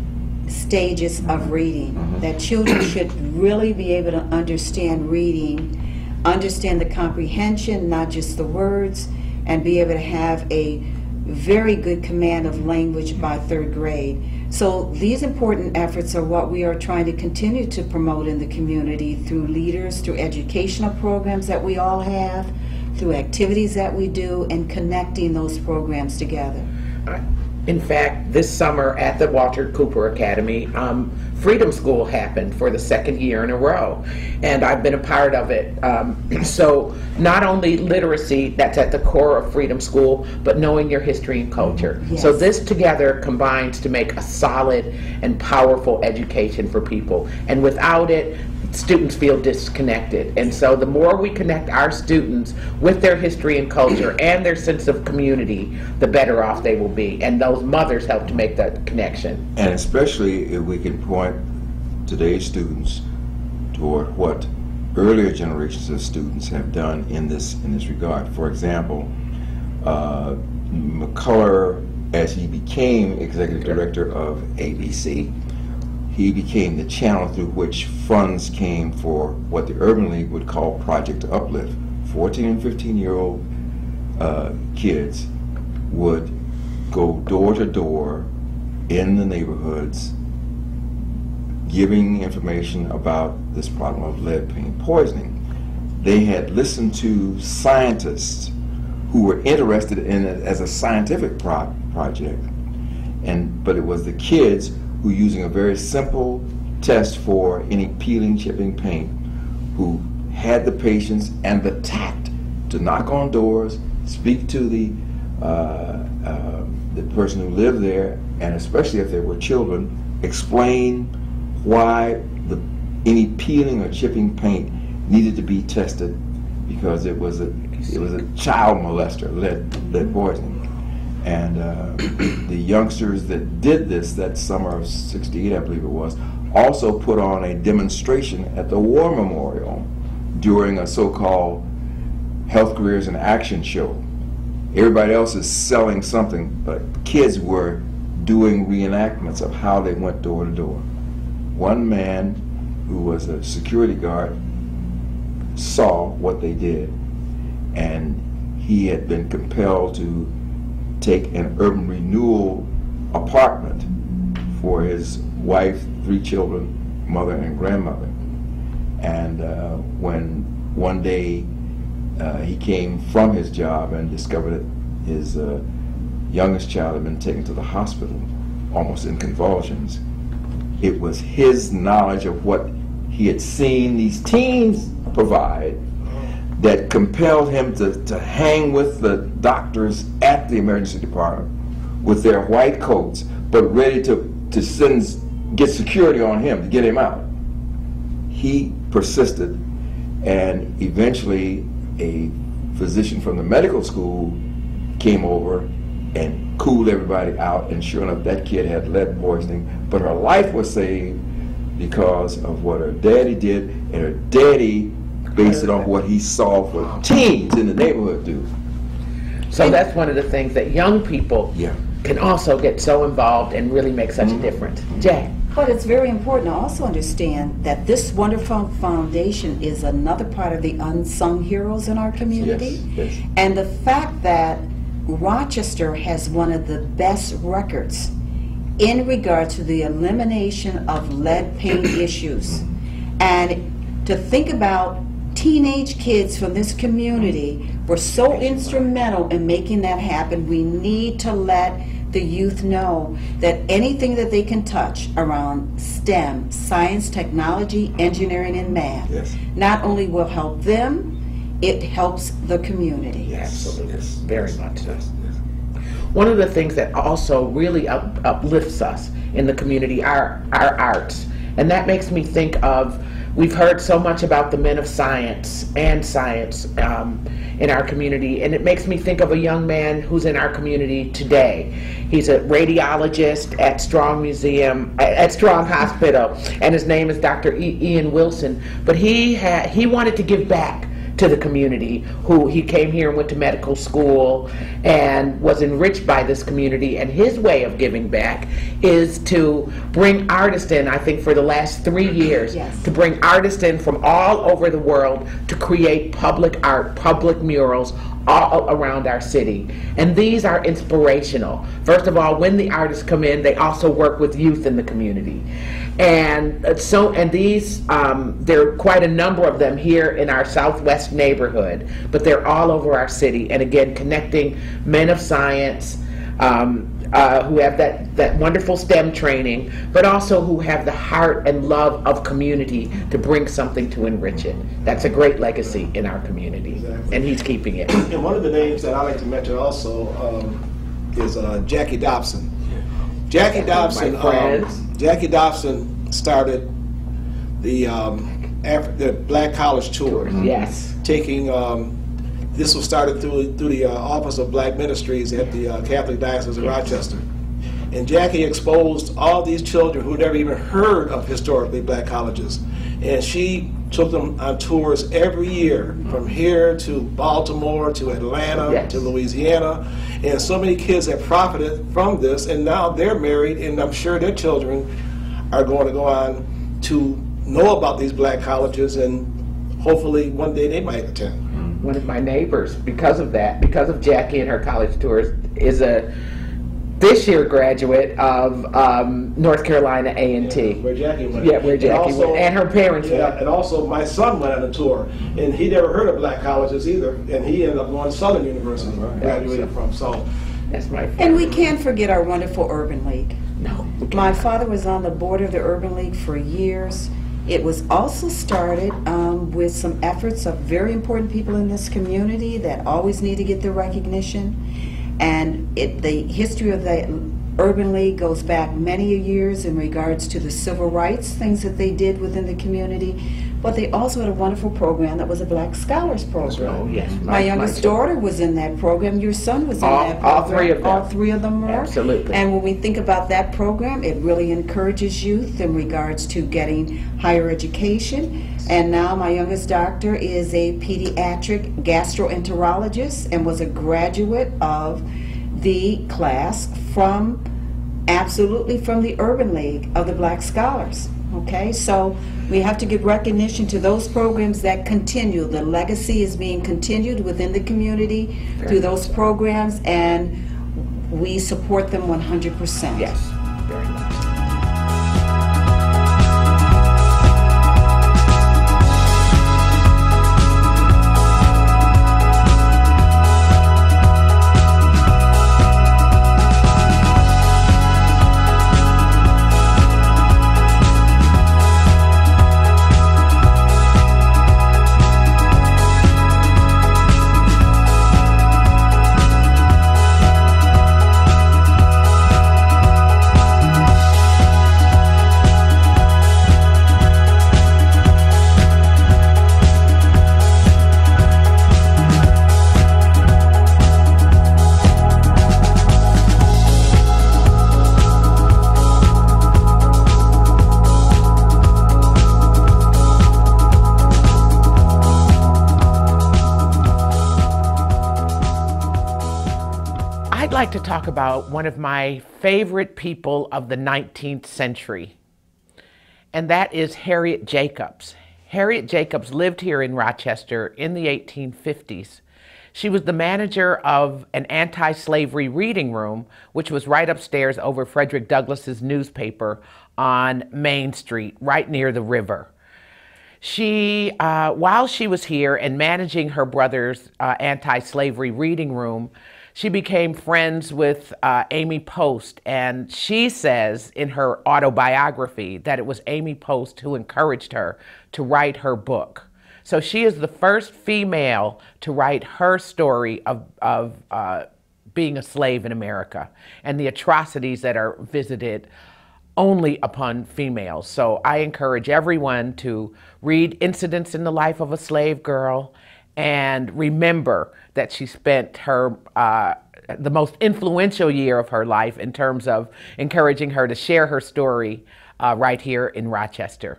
stages of reading, that children should really be able to understand reading, understand the comprehension, not just the words, and be able to have a very good command of language by third grade. So these important efforts are what we are trying to continue to promote in the community through leaders, through educational programs that we all have, through activities that we do, and connecting those programs together. In fact, this summer at the Walter Cooper Academy, um, Freedom School happened for the second year in a row, and I've been a part of it. Um, so not only literacy, that's at the core of Freedom School, but knowing your history and culture. Yes. So this together combines to make a solid and powerful education for people, and without it, students feel disconnected. And so the more we connect our students with their history and culture and their sense of community, the better off they will be. And those mothers help to make that connection. And especially if we can point today's students toward what earlier generations of students have done in this in this regard. For example, uh, McCollough, as he became executive director of A B C, he became the channel through which funds came for what the Urban League would call Project Uplift. fourteen and fifteen year old uh, kids would go door to door in the neighborhoods giving information about this problem of lead paint poisoning. They had listened to scientists who were interested in it as a scientific pro project, and but it was the kids who, using a very simple test for any peeling, chipping paint, who had the patience and the tact to knock on doors, speak to the uh, uh, the person who lived there, and especially if there were children, explain why the any peeling or chipping paint needed to be tested, because it was a it was a child molester, lead lead poisoning. And uh, the youngsters that did this that summer of sixty-eight, I believe it was, also put on a demonstration at the War Memorial during a so-called Health Careers in Action show. Everybody else is selling something, but kids were doing reenactments of how they went door to door. One man who was a security guard saw what they did, and he had been compelled to take an urban renewal apartment for his wife, three children, mother and grandmother. And uh, when one day uh, he came from his job and discovered that his uh, youngest child had been taken to the hospital, almost in convulsions, it was his knowledge of what he had seen these teens provide that compelled him to, to hang with the doctors at the emergency department with their white coats, but ready to, to send, get security on him to get him out. He persisted, and eventually a physician from the medical school came over and cooled everybody out, and sure enough, that kid had lead poisoning, but her life was saved because of what her daddy did, and her daddy based it on what he saw for teens in the neighborhood do. So that's one of the things that young people yeah. can also get so involved and really make such a difference. Jack? But it's very important to also understand that this wonderful foundation is another part of the unsung heroes in our community. Yes, yes. And the fact that Rochester has one of the best records in regard to the elimination of lead paint issues. And to think about teenage kids from this community were so instrumental in making that happen. We need to let the youth know that anything that they can touch around STEM, science, technology, engineering, and math, yes. not only will help them, it helps the community. Yes. Absolutely, yes. Very much so. Yes. One of the things that also really up, uplifts us in the community are our arts. And that makes me think of, we've heard so much about the men of science and science um, in our community, and it makes me think of a young man who's in our community today. He's a radiologist at Strong Museum, at Strong Hospital, and his name is Doctor E Ian Wilson. But he had, he wanted to give back to the community. Who he came here and went to medical school and was enriched by this community, and his way of giving back is to bring artists in. I think for the last three years, yes. to bring artists in from all over the world to create public art, public murals all around our city. And these are inspirational. First of all, when the artists come in, they also work with youth in the community. And so, and these, um, there are quite a number of them here in our Southwest neighborhood, but they're all over our city. And again, connecting men of science, um, uh, who have that, that wonderful STEM training, but also who have the heart and love of community to bring something to enrich it. That's a great legacy in our community, exactly. And he's keeping it. And one of the names that I like to mention also um, is uh, Jackie Dobson. Jackie Dobson, um, Jackie Dobson started the um, Af the Black College Tour. Yes. Taking, um, this was started through through the uh, Office of Black Ministries at the uh, Catholic Diocese of Rochester. And Jackie exposed all these children who never even heard of historically black colleges. And she took them on tours every year, from here to Baltimore, to Atlanta, yes. to Louisiana. And so many kids have profited from this, and now they're married, and I'm sure their children are going to go on to know about these black colleges, and hopefully one day they might attend. One of my neighbors, because of that, because of Jackie and her college tours, is a this year graduate of um, North Carolina A and T. Yeah, where Jackie went. Yeah, where Jackie and also, went, and her parents yeah, went. And also my son went on a tour, and he never heard of black colleges either, and he ended up going to Southern University, right. graduated yeah, so, from. So that's my favorite. And we can't forget our wonderful Urban League. No. My father was on the board of the Urban League for years. It was also started um, with some efforts of very important people in this community that always need to get the recognition. And it, the history of the Urban League goes back many years in regards to the civil rights, things that they did within the community. But they also had a wonderful program that was a Black Scholars Program. Oh, yes. My, my youngest my daughter was in that program. Your son was in all, that program. All three of them. All three of them were. Absolutely. And when we think about that program, it really encourages youth in regards to getting higher education. And now my youngest doctor is a pediatric gastroenterologist and was a graduate of the class from, absolutely from the Urban League of the Black Scholars. Okay, so we have to give recognition to those programs that continue. The legacy is being continued within the community Very through those so. programs, and we support them one hundred percent. Yes, very much. I'd like to talk about one of my favorite people of the nineteenth century, and that is Harriet Jacobs. Harriet Jacobs lived here in Rochester in the eighteen fifties. She was the manager of an anti-slavery reading room, which was right upstairs over Frederick Douglass's newspaper on Main Street, right near the river. She, uh, while she was here and managing her brother's uh, anti-slavery reading room, she became friends with uh, Amy Post, and she says in her autobiography that it was Amy Post who encouraged her to write her book. So she is the first female to write her story of, of uh, being a slave in America and the atrocities that are visited only upon females. So I encourage everyone to read Incidents in the Life of a Slave Girl and remember that she spent her uh, the most influential year of her life in terms of encouraging her to share her story uh, right here in Rochester.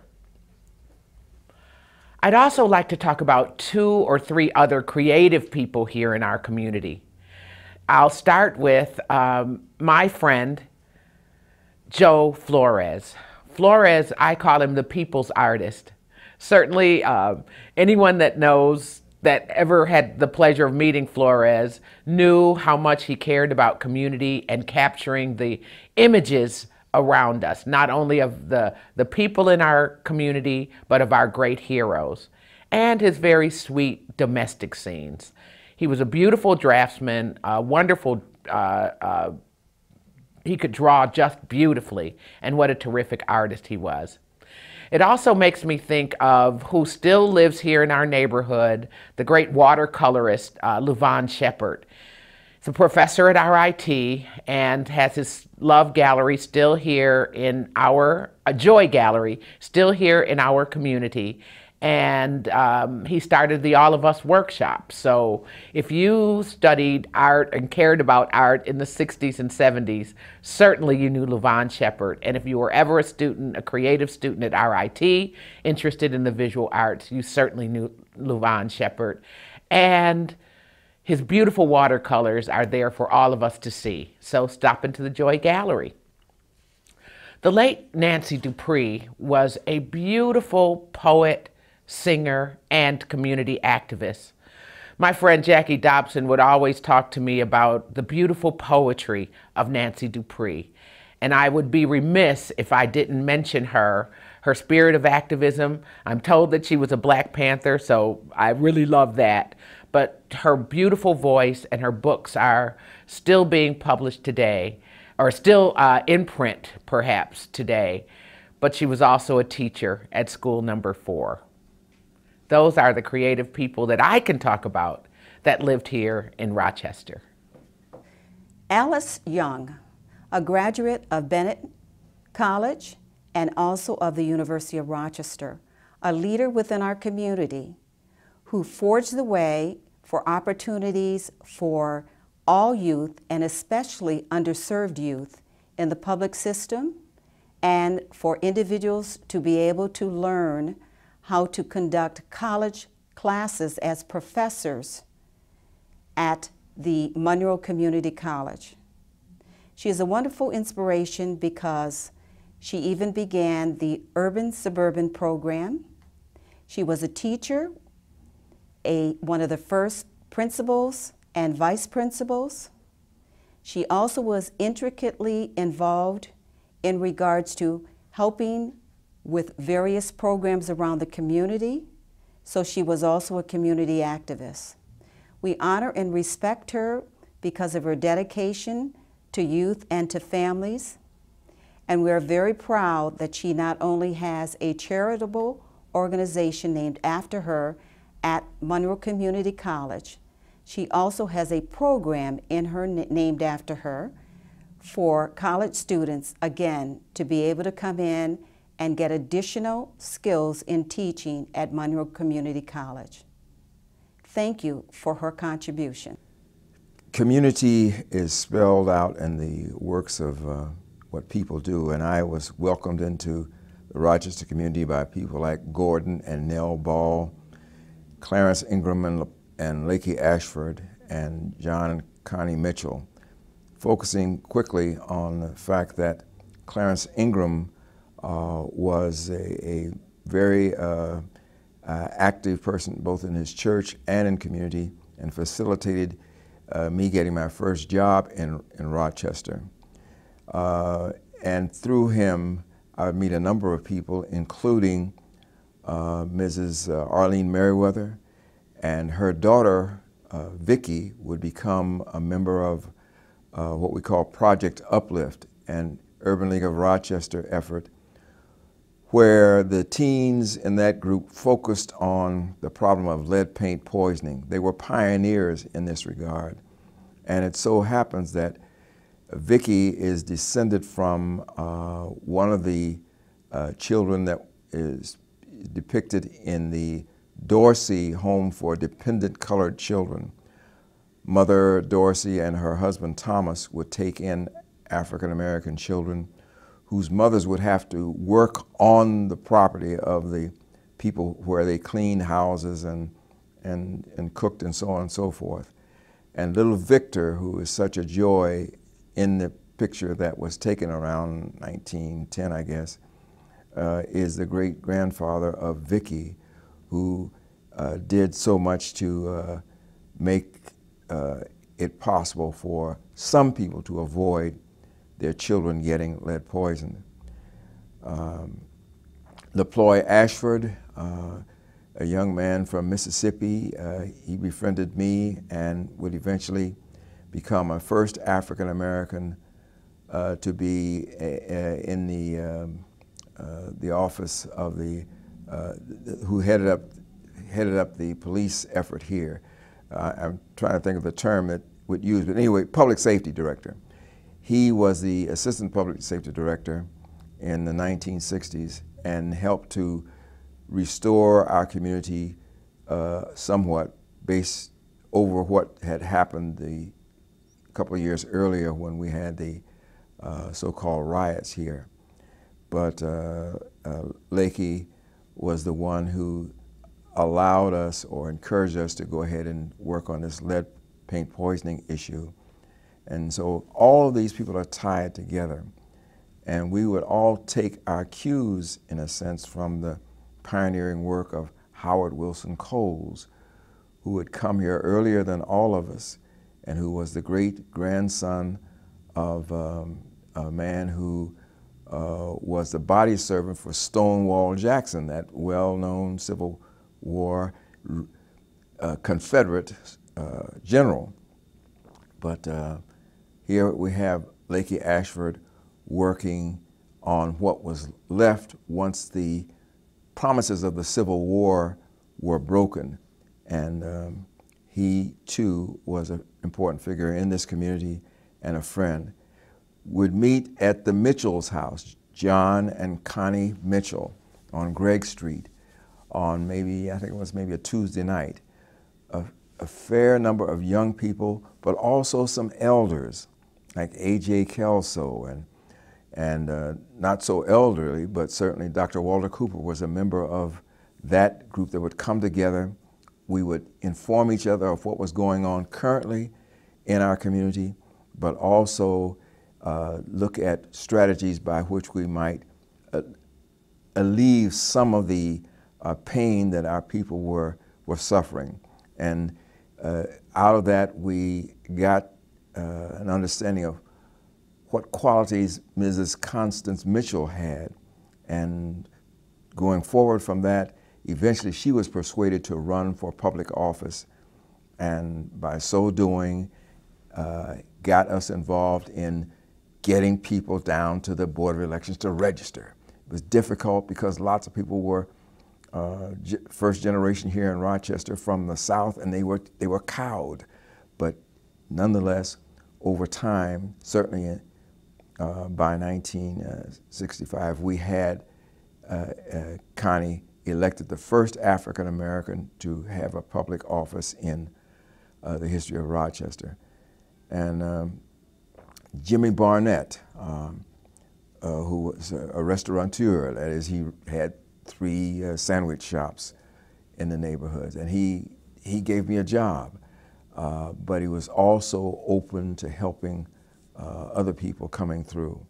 I'd also like to talk about two or three other creative people here in our community. I'll start with um, my friend, Joe Flores. Flores, I call him the people's artist. Certainly uh, anyone that knows, that ever had the pleasure of meeting Flores, knew how much he cared about community and capturing the images around us, not only of the, the people in our community, but of our great heroes, and his very sweet domestic scenes. He was a beautiful draftsman, a wonderful uh, uh, he could draw just beautifully, and what a terrific artist he was. It also makes me think of who still lives here in our neighborhood, the great watercolorist, uh, Luvon Sheppard. He's a professor at R I T and has his Love Gallery still here in our, a Joy Gallery, still here in our community. And um, he started the All of Us workshop. So if you studied art and cared about art in the sixties and seventies, certainly you knew Luvon Sheppard. And if you were ever a student, a creative student at R I T, interested in the visual arts, you certainly knew Luvon Sheppard. And his beautiful watercolors are there for all of us to see. So stop into the Joy Gallery. The late Nancy Dupree was a beautiful poet, singer, and community activist. My friend Jackie Dobson would always talk to me about the beautiful poetry of Nancy Dupree. And I would be remiss if I didn't mention her, her spirit of activism. I'm told that she was a Black Panther, so I really love that. But her beautiful voice and her books are still being published today, or still uh, in print, perhaps, today. But she was also a teacher at school number four. Those are the creative people that I can talk about that lived here in Rochester. Alice Young, a graduate of Bennett College and also of the University of Rochester, a leader within our community who forged the way for opportunities for all youth and especially underserved youth in the public system, and for individuals to be able to learn how to conduct college classes as professors at the Monroe Community College. She is a wonderful inspiration because she even began the Urban Suburban program. She was a teacher, a, one of the first principals and vice principals. She also was intricately involved in regards to helping with various programs around the community, so she was also a community activist. We honor and respect her because of her dedication to youth and to families, and we are very proud that she not only has a charitable organization named after her at Monroe Community College, she also has a program in her named after her for college students, again, to be able to come in and get additional skills in teaching at Monroe Community College. Thank you for her contribution. Community is spelled out in the works of uh, what people do, and I was welcomed into the Rochester community by people like Gordon and Nell Ball, Clarence Ingram and, and Lakey Ashford, and John and Connie Mitchell, focusing quickly on the fact that Clarence Ingram Uh, was a, a very uh, uh, active person both in his church and in community, and facilitated uh, me getting my first job in, in Rochester. Uh, and through him, I would meet a number of people, including uh, Missus uh, Arlene Merriweather, and her daughter, uh, Vicki, would become a member of uh, what we call Project Uplift, an Urban League of Rochester effort, where the teens in that group focused on the problem of lead paint poisoning. They were pioneers in this regard. And it so happens that Vicki is descended from uh, one of the uh, children that is depicted in the Dorsey Home for Dependent Colored Children. Mother Dorsey and her husband Thomas would take in African American children whose mothers would have to work on the property of the people where they cleaned houses and, and, and cooked and so on and so forth. And little Victor, who is such a joy in the picture that was taken around nineteen ten, I guess, uh, is the great-grandfather of Vicki, who uh, did so much to uh, make uh, it possible for some people to avoid their children getting lead poisoned. Um, LePloy Ashford, uh, a young man from Mississippi, uh, he befriended me and would eventually become a first African American uh, to be a, a, in the um, uh, the office of the uh, who headed up headed up the police effort here. Uh, I'm trying to think of the term that would use, but anyway, public safety director. He was the assistant public safety director in the nineteen sixties and helped to restore our community uh, somewhat based over what had happened the couple of years earlier when we had the uh, so-called riots here. But uh, uh, Lakey was the one who allowed us or encouraged us to go ahead and work on this lead paint poisoning issue. And so all of these people are tied together. And we would all take our cues, in a sense, from the pioneering work of Howard Wilson Coles, who had come here earlier than all of us, and who was the great-grandson of um, a man who uh, was the body servant for Stonewall Jackson, that well-known Civil War uh, Confederate uh, general. But uh, here we have Lakey Ashford working on what was left once the promises of the Civil War were broken. And um, he, too, was an important figure in this community and a friend. Would meet at the Mitchell's house, John and Connie Mitchell on Gregg Street on maybe, I think it was maybe a Tuesday night. A, a fair number of young people, but also some elders, like A J Kelso and and uh, not so elderly, but certainly Doctor Walter Cooper was a member of that group that would come together. We would inform each other of what was going on currently in our community, but also uh, look at strategies by which we might uh, alleviate some of the uh, pain that our people were, were suffering. And uh, out of that, we got uh, an understanding of what qualities Missus Constance Mitchell had. And going forward from that, eventually she was persuaded to run for public office, and by so doing, uh, got us involved in getting people down to the Board of Elections to register. It was difficult because lots of people were uh, first generation here in Rochester from the South, and they were, they were cowed. But nonetheless, over time, certainly uh, by nineteen sixty-five, we had uh, uh, Connie elected the first African American to have a public office in uh, the history of Rochester. And um, Jimmy Barnett, um, uh, who was a, a restaurateur, that is, he had three uh, sandwich shops in the neighborhoods, and he, he gave me a job, uh, but he was also open to helping uh, other people coming through.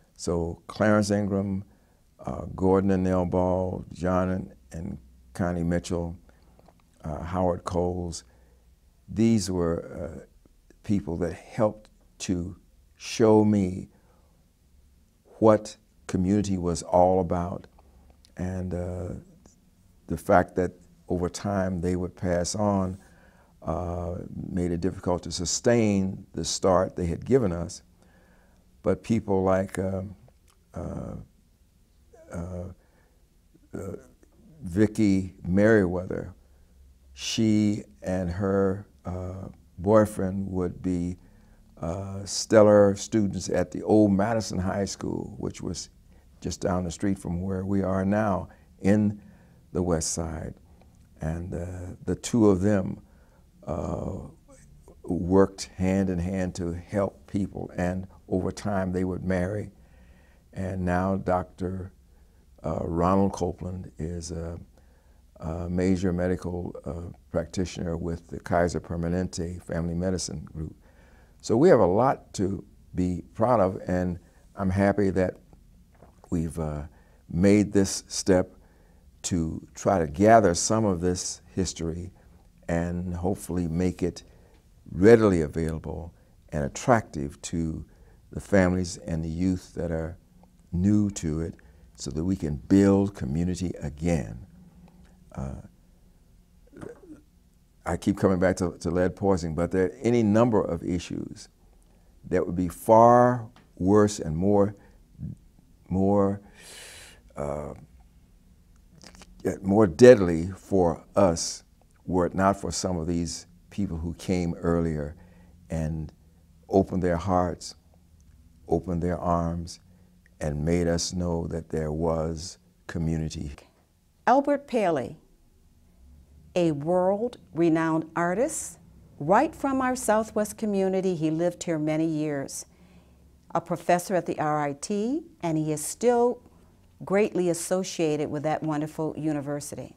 So Clarence Ingram, Uh, Gordon and Nell Ball, John and, and Connie Mitchell, uh, Howard Coles, these were uh, people that helped to show me what community was all about. And uh, the fact that over time they would pass on uh, made it difficult to sustain the start they had given us. But people like uh, uh, uh, uh, Vicki Merriweather, she and her uh, boyfriend would be uh, stellar students at the old Madison High School, which was just down the street from where we are now in the West Side. And uh, the two of them uh, worked hand in hand to help people, and over time they would marry. And now Doctor Uh, Ronald Copeland is a, a major medical uh, practitioner with the Kaiser Permanente Family Medicine Group. So we have a lot to be proud of, and I'm happy that we've uh, made this step to try to gather some of this history and hopefully make it readily available and attractive to the families and the youth that are new to it, so that we can build community again. Uh, I keep coming back to, to lead poisoning, but there are any number of issues that would be far worse and more, more, uh, more deadly for us were it not for some of these people who came earlier and opened their hearts, opened their arms, and made us know that there was community. Albert Paley, a world-renowned artist, right from our Southwest community. He lived here many years. A professor at the R I T, and he is still greatly associated with that wonderful university.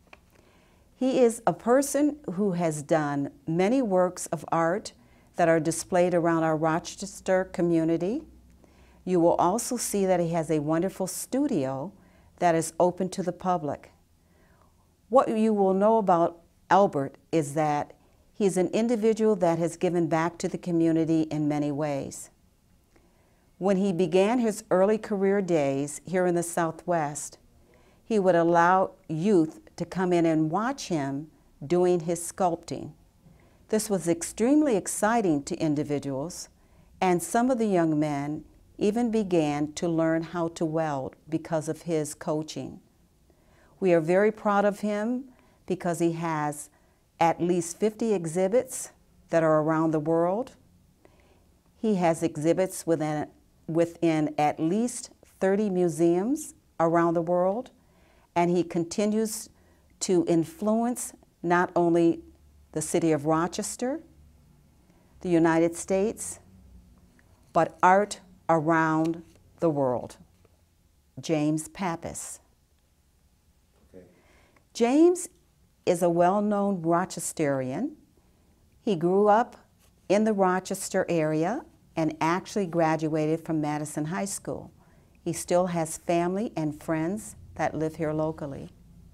He is a person who has done many works of art that are displayed around our Rochester community. You will also see that he has a wonderful studio that is open to the public. What you will know about Albert is that he's an individual that has given back to the community in many ways. When he began his early career days here in the Southwest, he would allow youth to come in and watch him doing his sculpting. This was extremely exciting to individuals, and some of the young men even began to learn how to weld because of his coaching. We are very proud of him because he has at least fifty exhibits that are around the world. He has exhibits within, within at least thirty museums around the world, and he continues to influence not only the city of Rochester, the United States, but art around the world. James Pappas. Okay. James is a well-known Rochesterian. He grew up in the Rochester area and actually graduated from Madison High School. He still has family and friends that live here locally.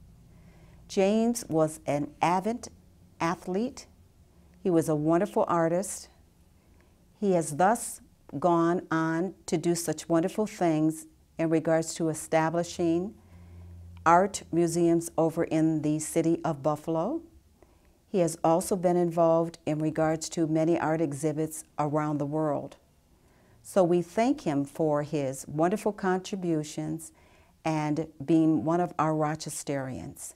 James was an avid athlete. He was a wonderful artist. He has thus gone on to do such wonderful things in regards to establishing art museums over in the city of Buffalo. He has also been involved in regards to many art exhibits around the world. So we thank him for his wonderful contributions and being one of our Rochesterians.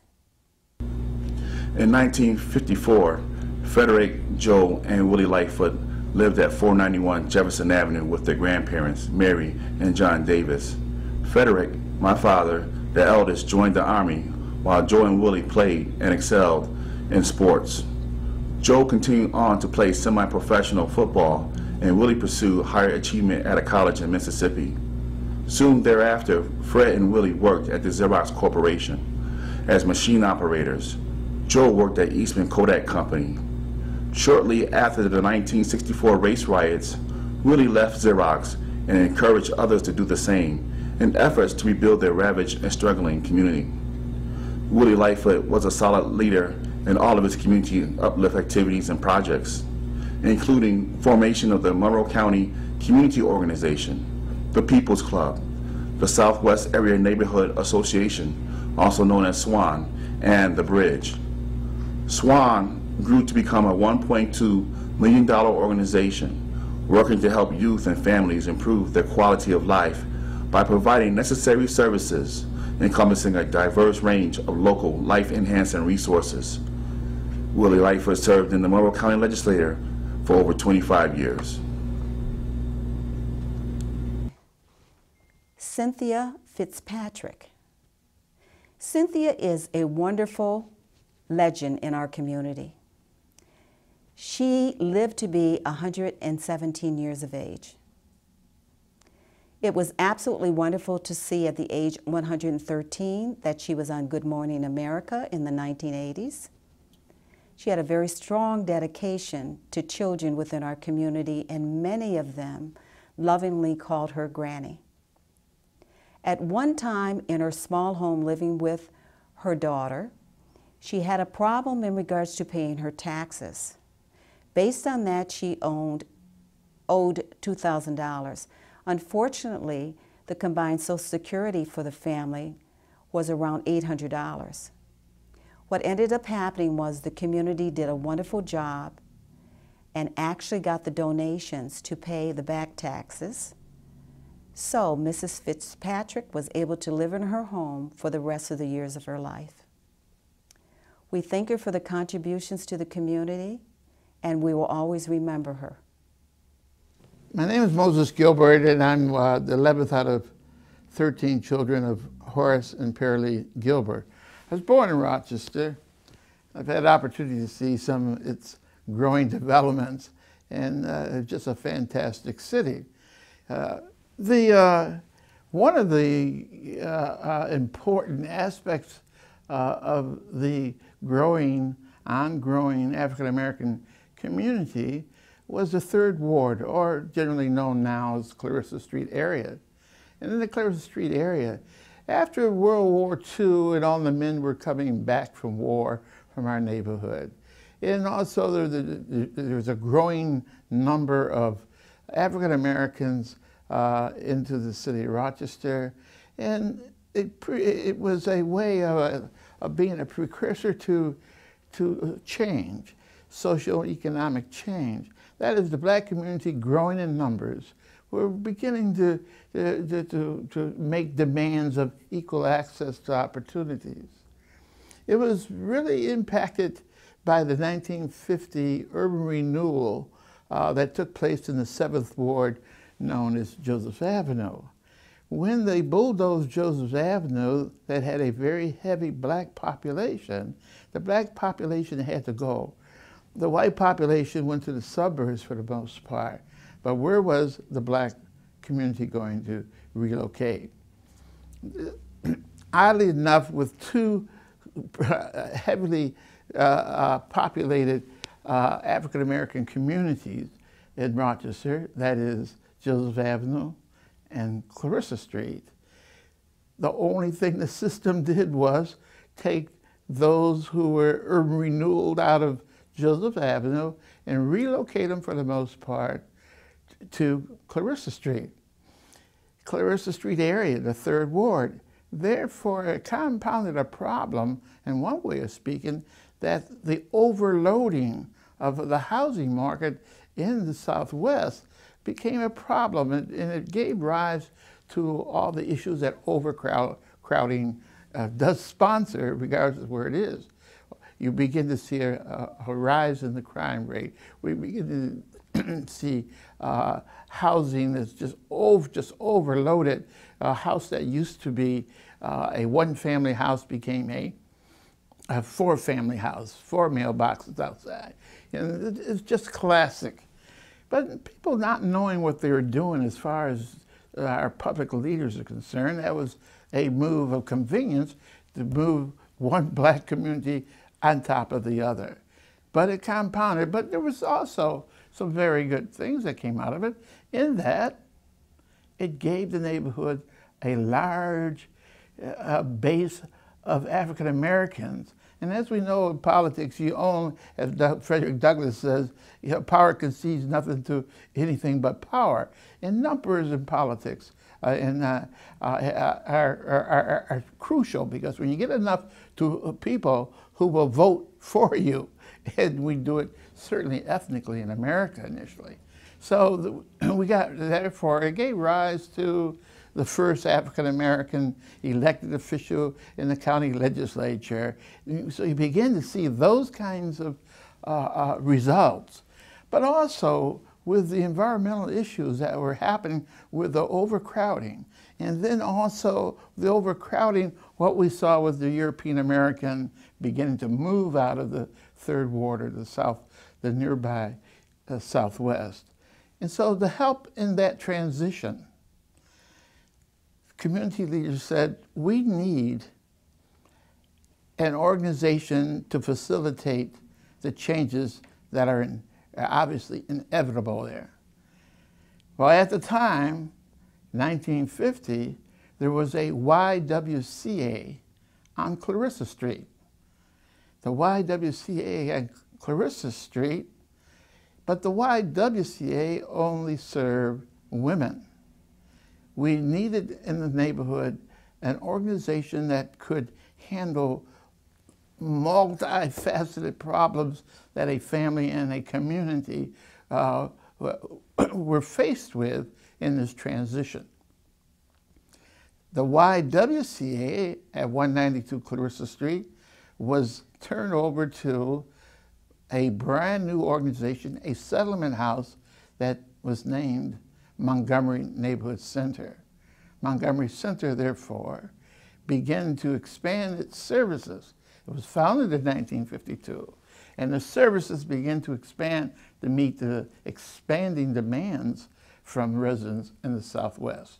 In nineteen fifty-four, Frederick, Joe, and Willie Lightfoot lived at four ninety-one Jefferson Avenue with their grandparents, Mary and John Davis. Frederick, my father, the eldest, joined the Army, while Joe and Willie played and excelled in sports. Joe continued on to play semi-professional football, and Willie pursued higher achievement at a college in Mississippi. Soon thereafter, Fred and Willie worked at the Xerox Corporation as machine operators. Joe worked at Eastman Kodak Company. Shortly after the nineteen sixty-four race riots, Willie left Xerox and encouraged others to do the same in efforts to rebuild their ravaged and struggling community. Willie Lightfoot was a solid leader in all of his community uplift activities and projects, including formation of the Monroe County Community Organization, the People's Club, the Southwest Area Neighborhood Association, also known as SWAN, and the bridge. SWAN grew to become a one point two million dollar organization working to help youth and families improve their quality of life by providing necessary services encompassing a diverse range of local life-enhancing resources. Willie Lightfoot served in the Monroe County Legislature for over twenty-five years. Cynthia Fitzpatrick. Cynthia is a wonderful legend in our community. She lived to be one hundred seventeen years of age. It was absolutely wonderful to see at the age one hundred thirteen that she was on Good Morning America in the nineteen eighties. She had a very strong dedication to children within our community, and many of them lovingly called her Granny. At one time in her small home living with her daughter, she had a problem in regards to paying her taxes. Based on that, she owned, owed two thousand dollars. Unfortunately, the combined Social Security for the family was around eight hundred dollars. What ended up happening was the community did a wonderful job and actually got the donations to pay the back taxes. So Missus Fitzpatrick was able to live in her home for the rest of the years of her life. We thank her for the contributions to the community, and we will always remember her. My name is Moses Gilbert, and I'm uh, the eleventh out of thirteen children of Horace and Pearlie Gilbert. I was born in Rochester. I've had opportunity to see some of its growing developments, and uh, just a fantastic city. Uh, the, uh, one of the uh, uh, important aspects uh, of the growing, on-growing African-American community was the Third Ward, or generally known now as Clarissa Street area. And in the Clarissa Street area, after World War Two and all the men were coming back from war from our neighborhood, and also there, there, there was a growing number of African Americans uh, into the city of Rochester, and it, pre it was a way of, of being a precursor to, to change, socio-economic change. That is, the black community growing in numbers. We're beginning to, to, to, to make demands of equal access to opportunities. It was really impacted by the nineteen fifty urban renewal uh, that took place in the seventh Ward, known as Joseph Avenue. When they bulldozed Joseph Avenue, that had a very heavy black population, the black population had to go. The white population went to the suburbs for the most part. But where was the black community going to relocate? Oddly enough, with two heavily uh, uh, populated uh, African-American communities in Rochester, that is Joseph Avenue and Clarissa Street, the only thing the system did was take those who were urban renewal out of Joseph Avenue and relocate them for the most part to Clarissa Street. Clarissa Street area, the Third Ward. Therefore, it compounded a problem, in one way of speaking, that the overloading of the housing market in the Southwest became a problem, and, and it gave rise to all the issues that overcrowding uh, does sponsor, regardless of where it is. You begin to see a, a rise in the crime rate. We begin to see uh, housing that's just over, just overloaded. A house that used to be uh, a one-family house became a, a four-family house, four mailboxes outside. And it's just classic. But people not knowing what they were doing as far as our public leaders are concerned, that was a move of convenience to move one black community on top of the other. But it compounded. But there was also some very good things that came out of it, in that it gave the neighborhood a large uh, base of African Americans. And as we know in politics, you own, as Doug, Frederick Douglass says, you know, power concedes nothing to anything but power. And numbers in politics uh, and uh, uh, are, are, are, are crucial, because when you get enough to people who will vote for you, and we do it certainly ethnically in America initially. So the, we got, therefore, it gave rise to the first African-American elected official in the county legislature. So you begin to see those kinds of uh, uh, results. But also with the environmental issues that were happening with the overcrowding. And then also the overcrowding, what we saw with the European-American beginning to move out of the third ward or the south, the nearby uh, Southwest. And so to help in that transition, community leaders said, we need an organization to facilitate the changes that are in, obviously inevitable there. Well, at the time, nineteen fifty, there was a Y W C A on Clarissa Street. The Y W C A on Clarissa Street, but the Y W C A only served women. We needed in the neighborhood an organization that could handle multifaceted problems that a family and a community uh, were faced with in this transition. The Y W C A at one ninety-two Clarissa Street was turned over to a brand new organization, a settlement house that was named Montgomery Neighborhood Center. Montgomery Center, therefore, began to expand its services. It was founded in nineteen fifty-two, and the services began to expand to meet the expanding demands from residents in the Southwest.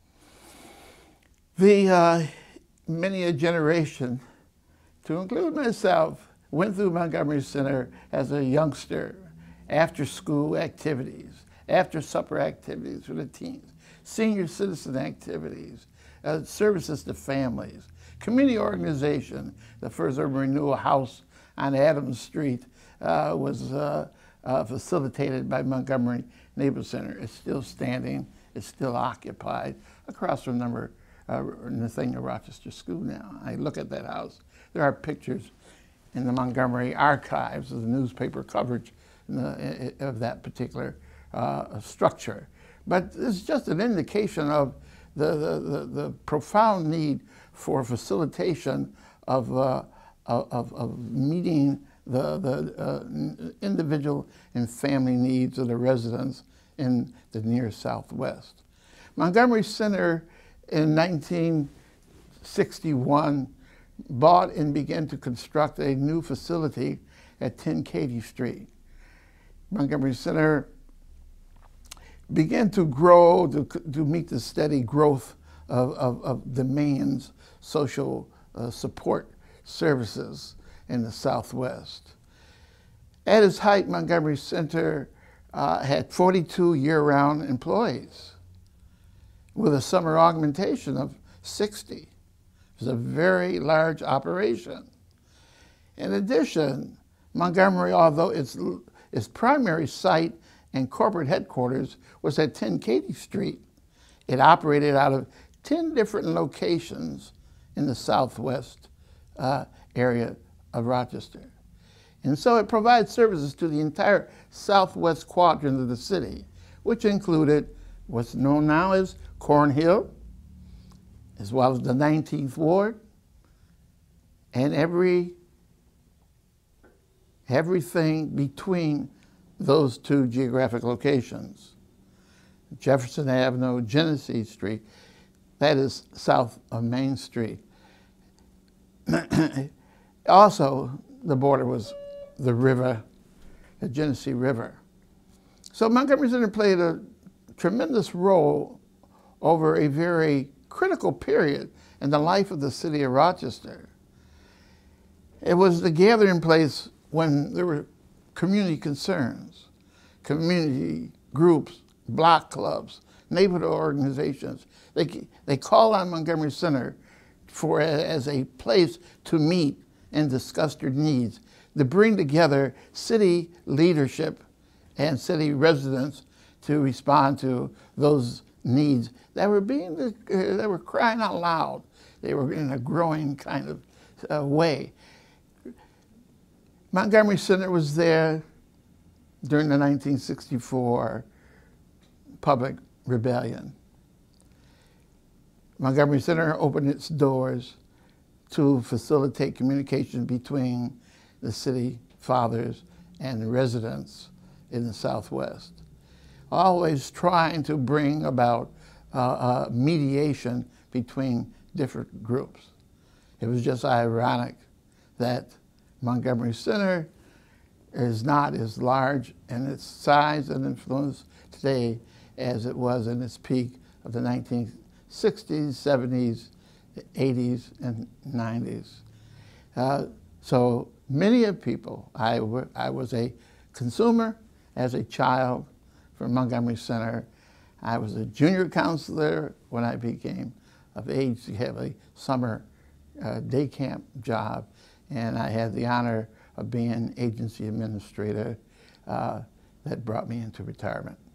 The uh, many a generation, to include myself, went through Montgomery Center as a youngster, after-school activities, after-supper activities for the teens, senior citizen activities, uh, services to families, community organization. The first urban renewal house on Adams Street uh, was uh, uh, facilitated by Montgomery Neighborhood Center. It's still standing, it's still occupied, across from number uh, Nathaniel Rochester School now. I look at that house. There are pictures in the Montgomery archives of the newspaper coverage the, of that particular uh, structure. But it's just an indication of the, the, the, the profound need for facilitation of, uh, of, of meeting the, the uh, individual and family needs of the residents in the near Southwest. Montgomery Center in nineteen sixty-one bought and began to construct a new facility at ten Katy Street. Montgomery Center began to grow to, to meet the steady growth of, of, of demands, social uh, support services in the Southwest. At its height, Montgomery Center uh, had forty-two year-round employees with a summer augmentation of sixty. It was a very large operation. In addition, Montgomery, although its, its primary site and corporate headquarters was at ten Katy Street, it operated out of ten different locations in the Southwest uh, area of Rochester. And so it provides services to the entire Southwest Quadrant of the city, which included what's known now as Cornhill, as well as the nineteenth Ward, and every, everything between those two geographic locations. Jefferson Avenue, Genesee Street, that is south of Main Street. Also, the border was the river, the Genesee River. So Montgomery Center played a tremendous role over a very critical period in the life of the city of Rochester. It was the gathering place when there were community concerns, community groups, block clubs, neighborhood organizations. They, they call on Montgomery Center for as a place to meet and discuss their needs, to bring together city leadership and city residents to respond to those needs that were being, uh, they were crying out loud. They were in a growing kind of uh, way. Montgomery Center was there during the nineteen sixty-four public rebellion. Montgomery Center opened its doors to facilitate communication between the city fathers and the residents in the Southwest, always trying to bring about uh, uh, mediation between different groups. It was just ironic that Montgomery Center is not as large in its size and influence today as it was in its peak of the nineteen sixties, seventies, eighties, and nineties. Uh, so many of people, I, w I was a consumer as a child from Montgomery Center. I was a junior counselor when I became of age to have a summer uh, day camp job, and I had the honor of being agency administrator uh, that brought me into retirement.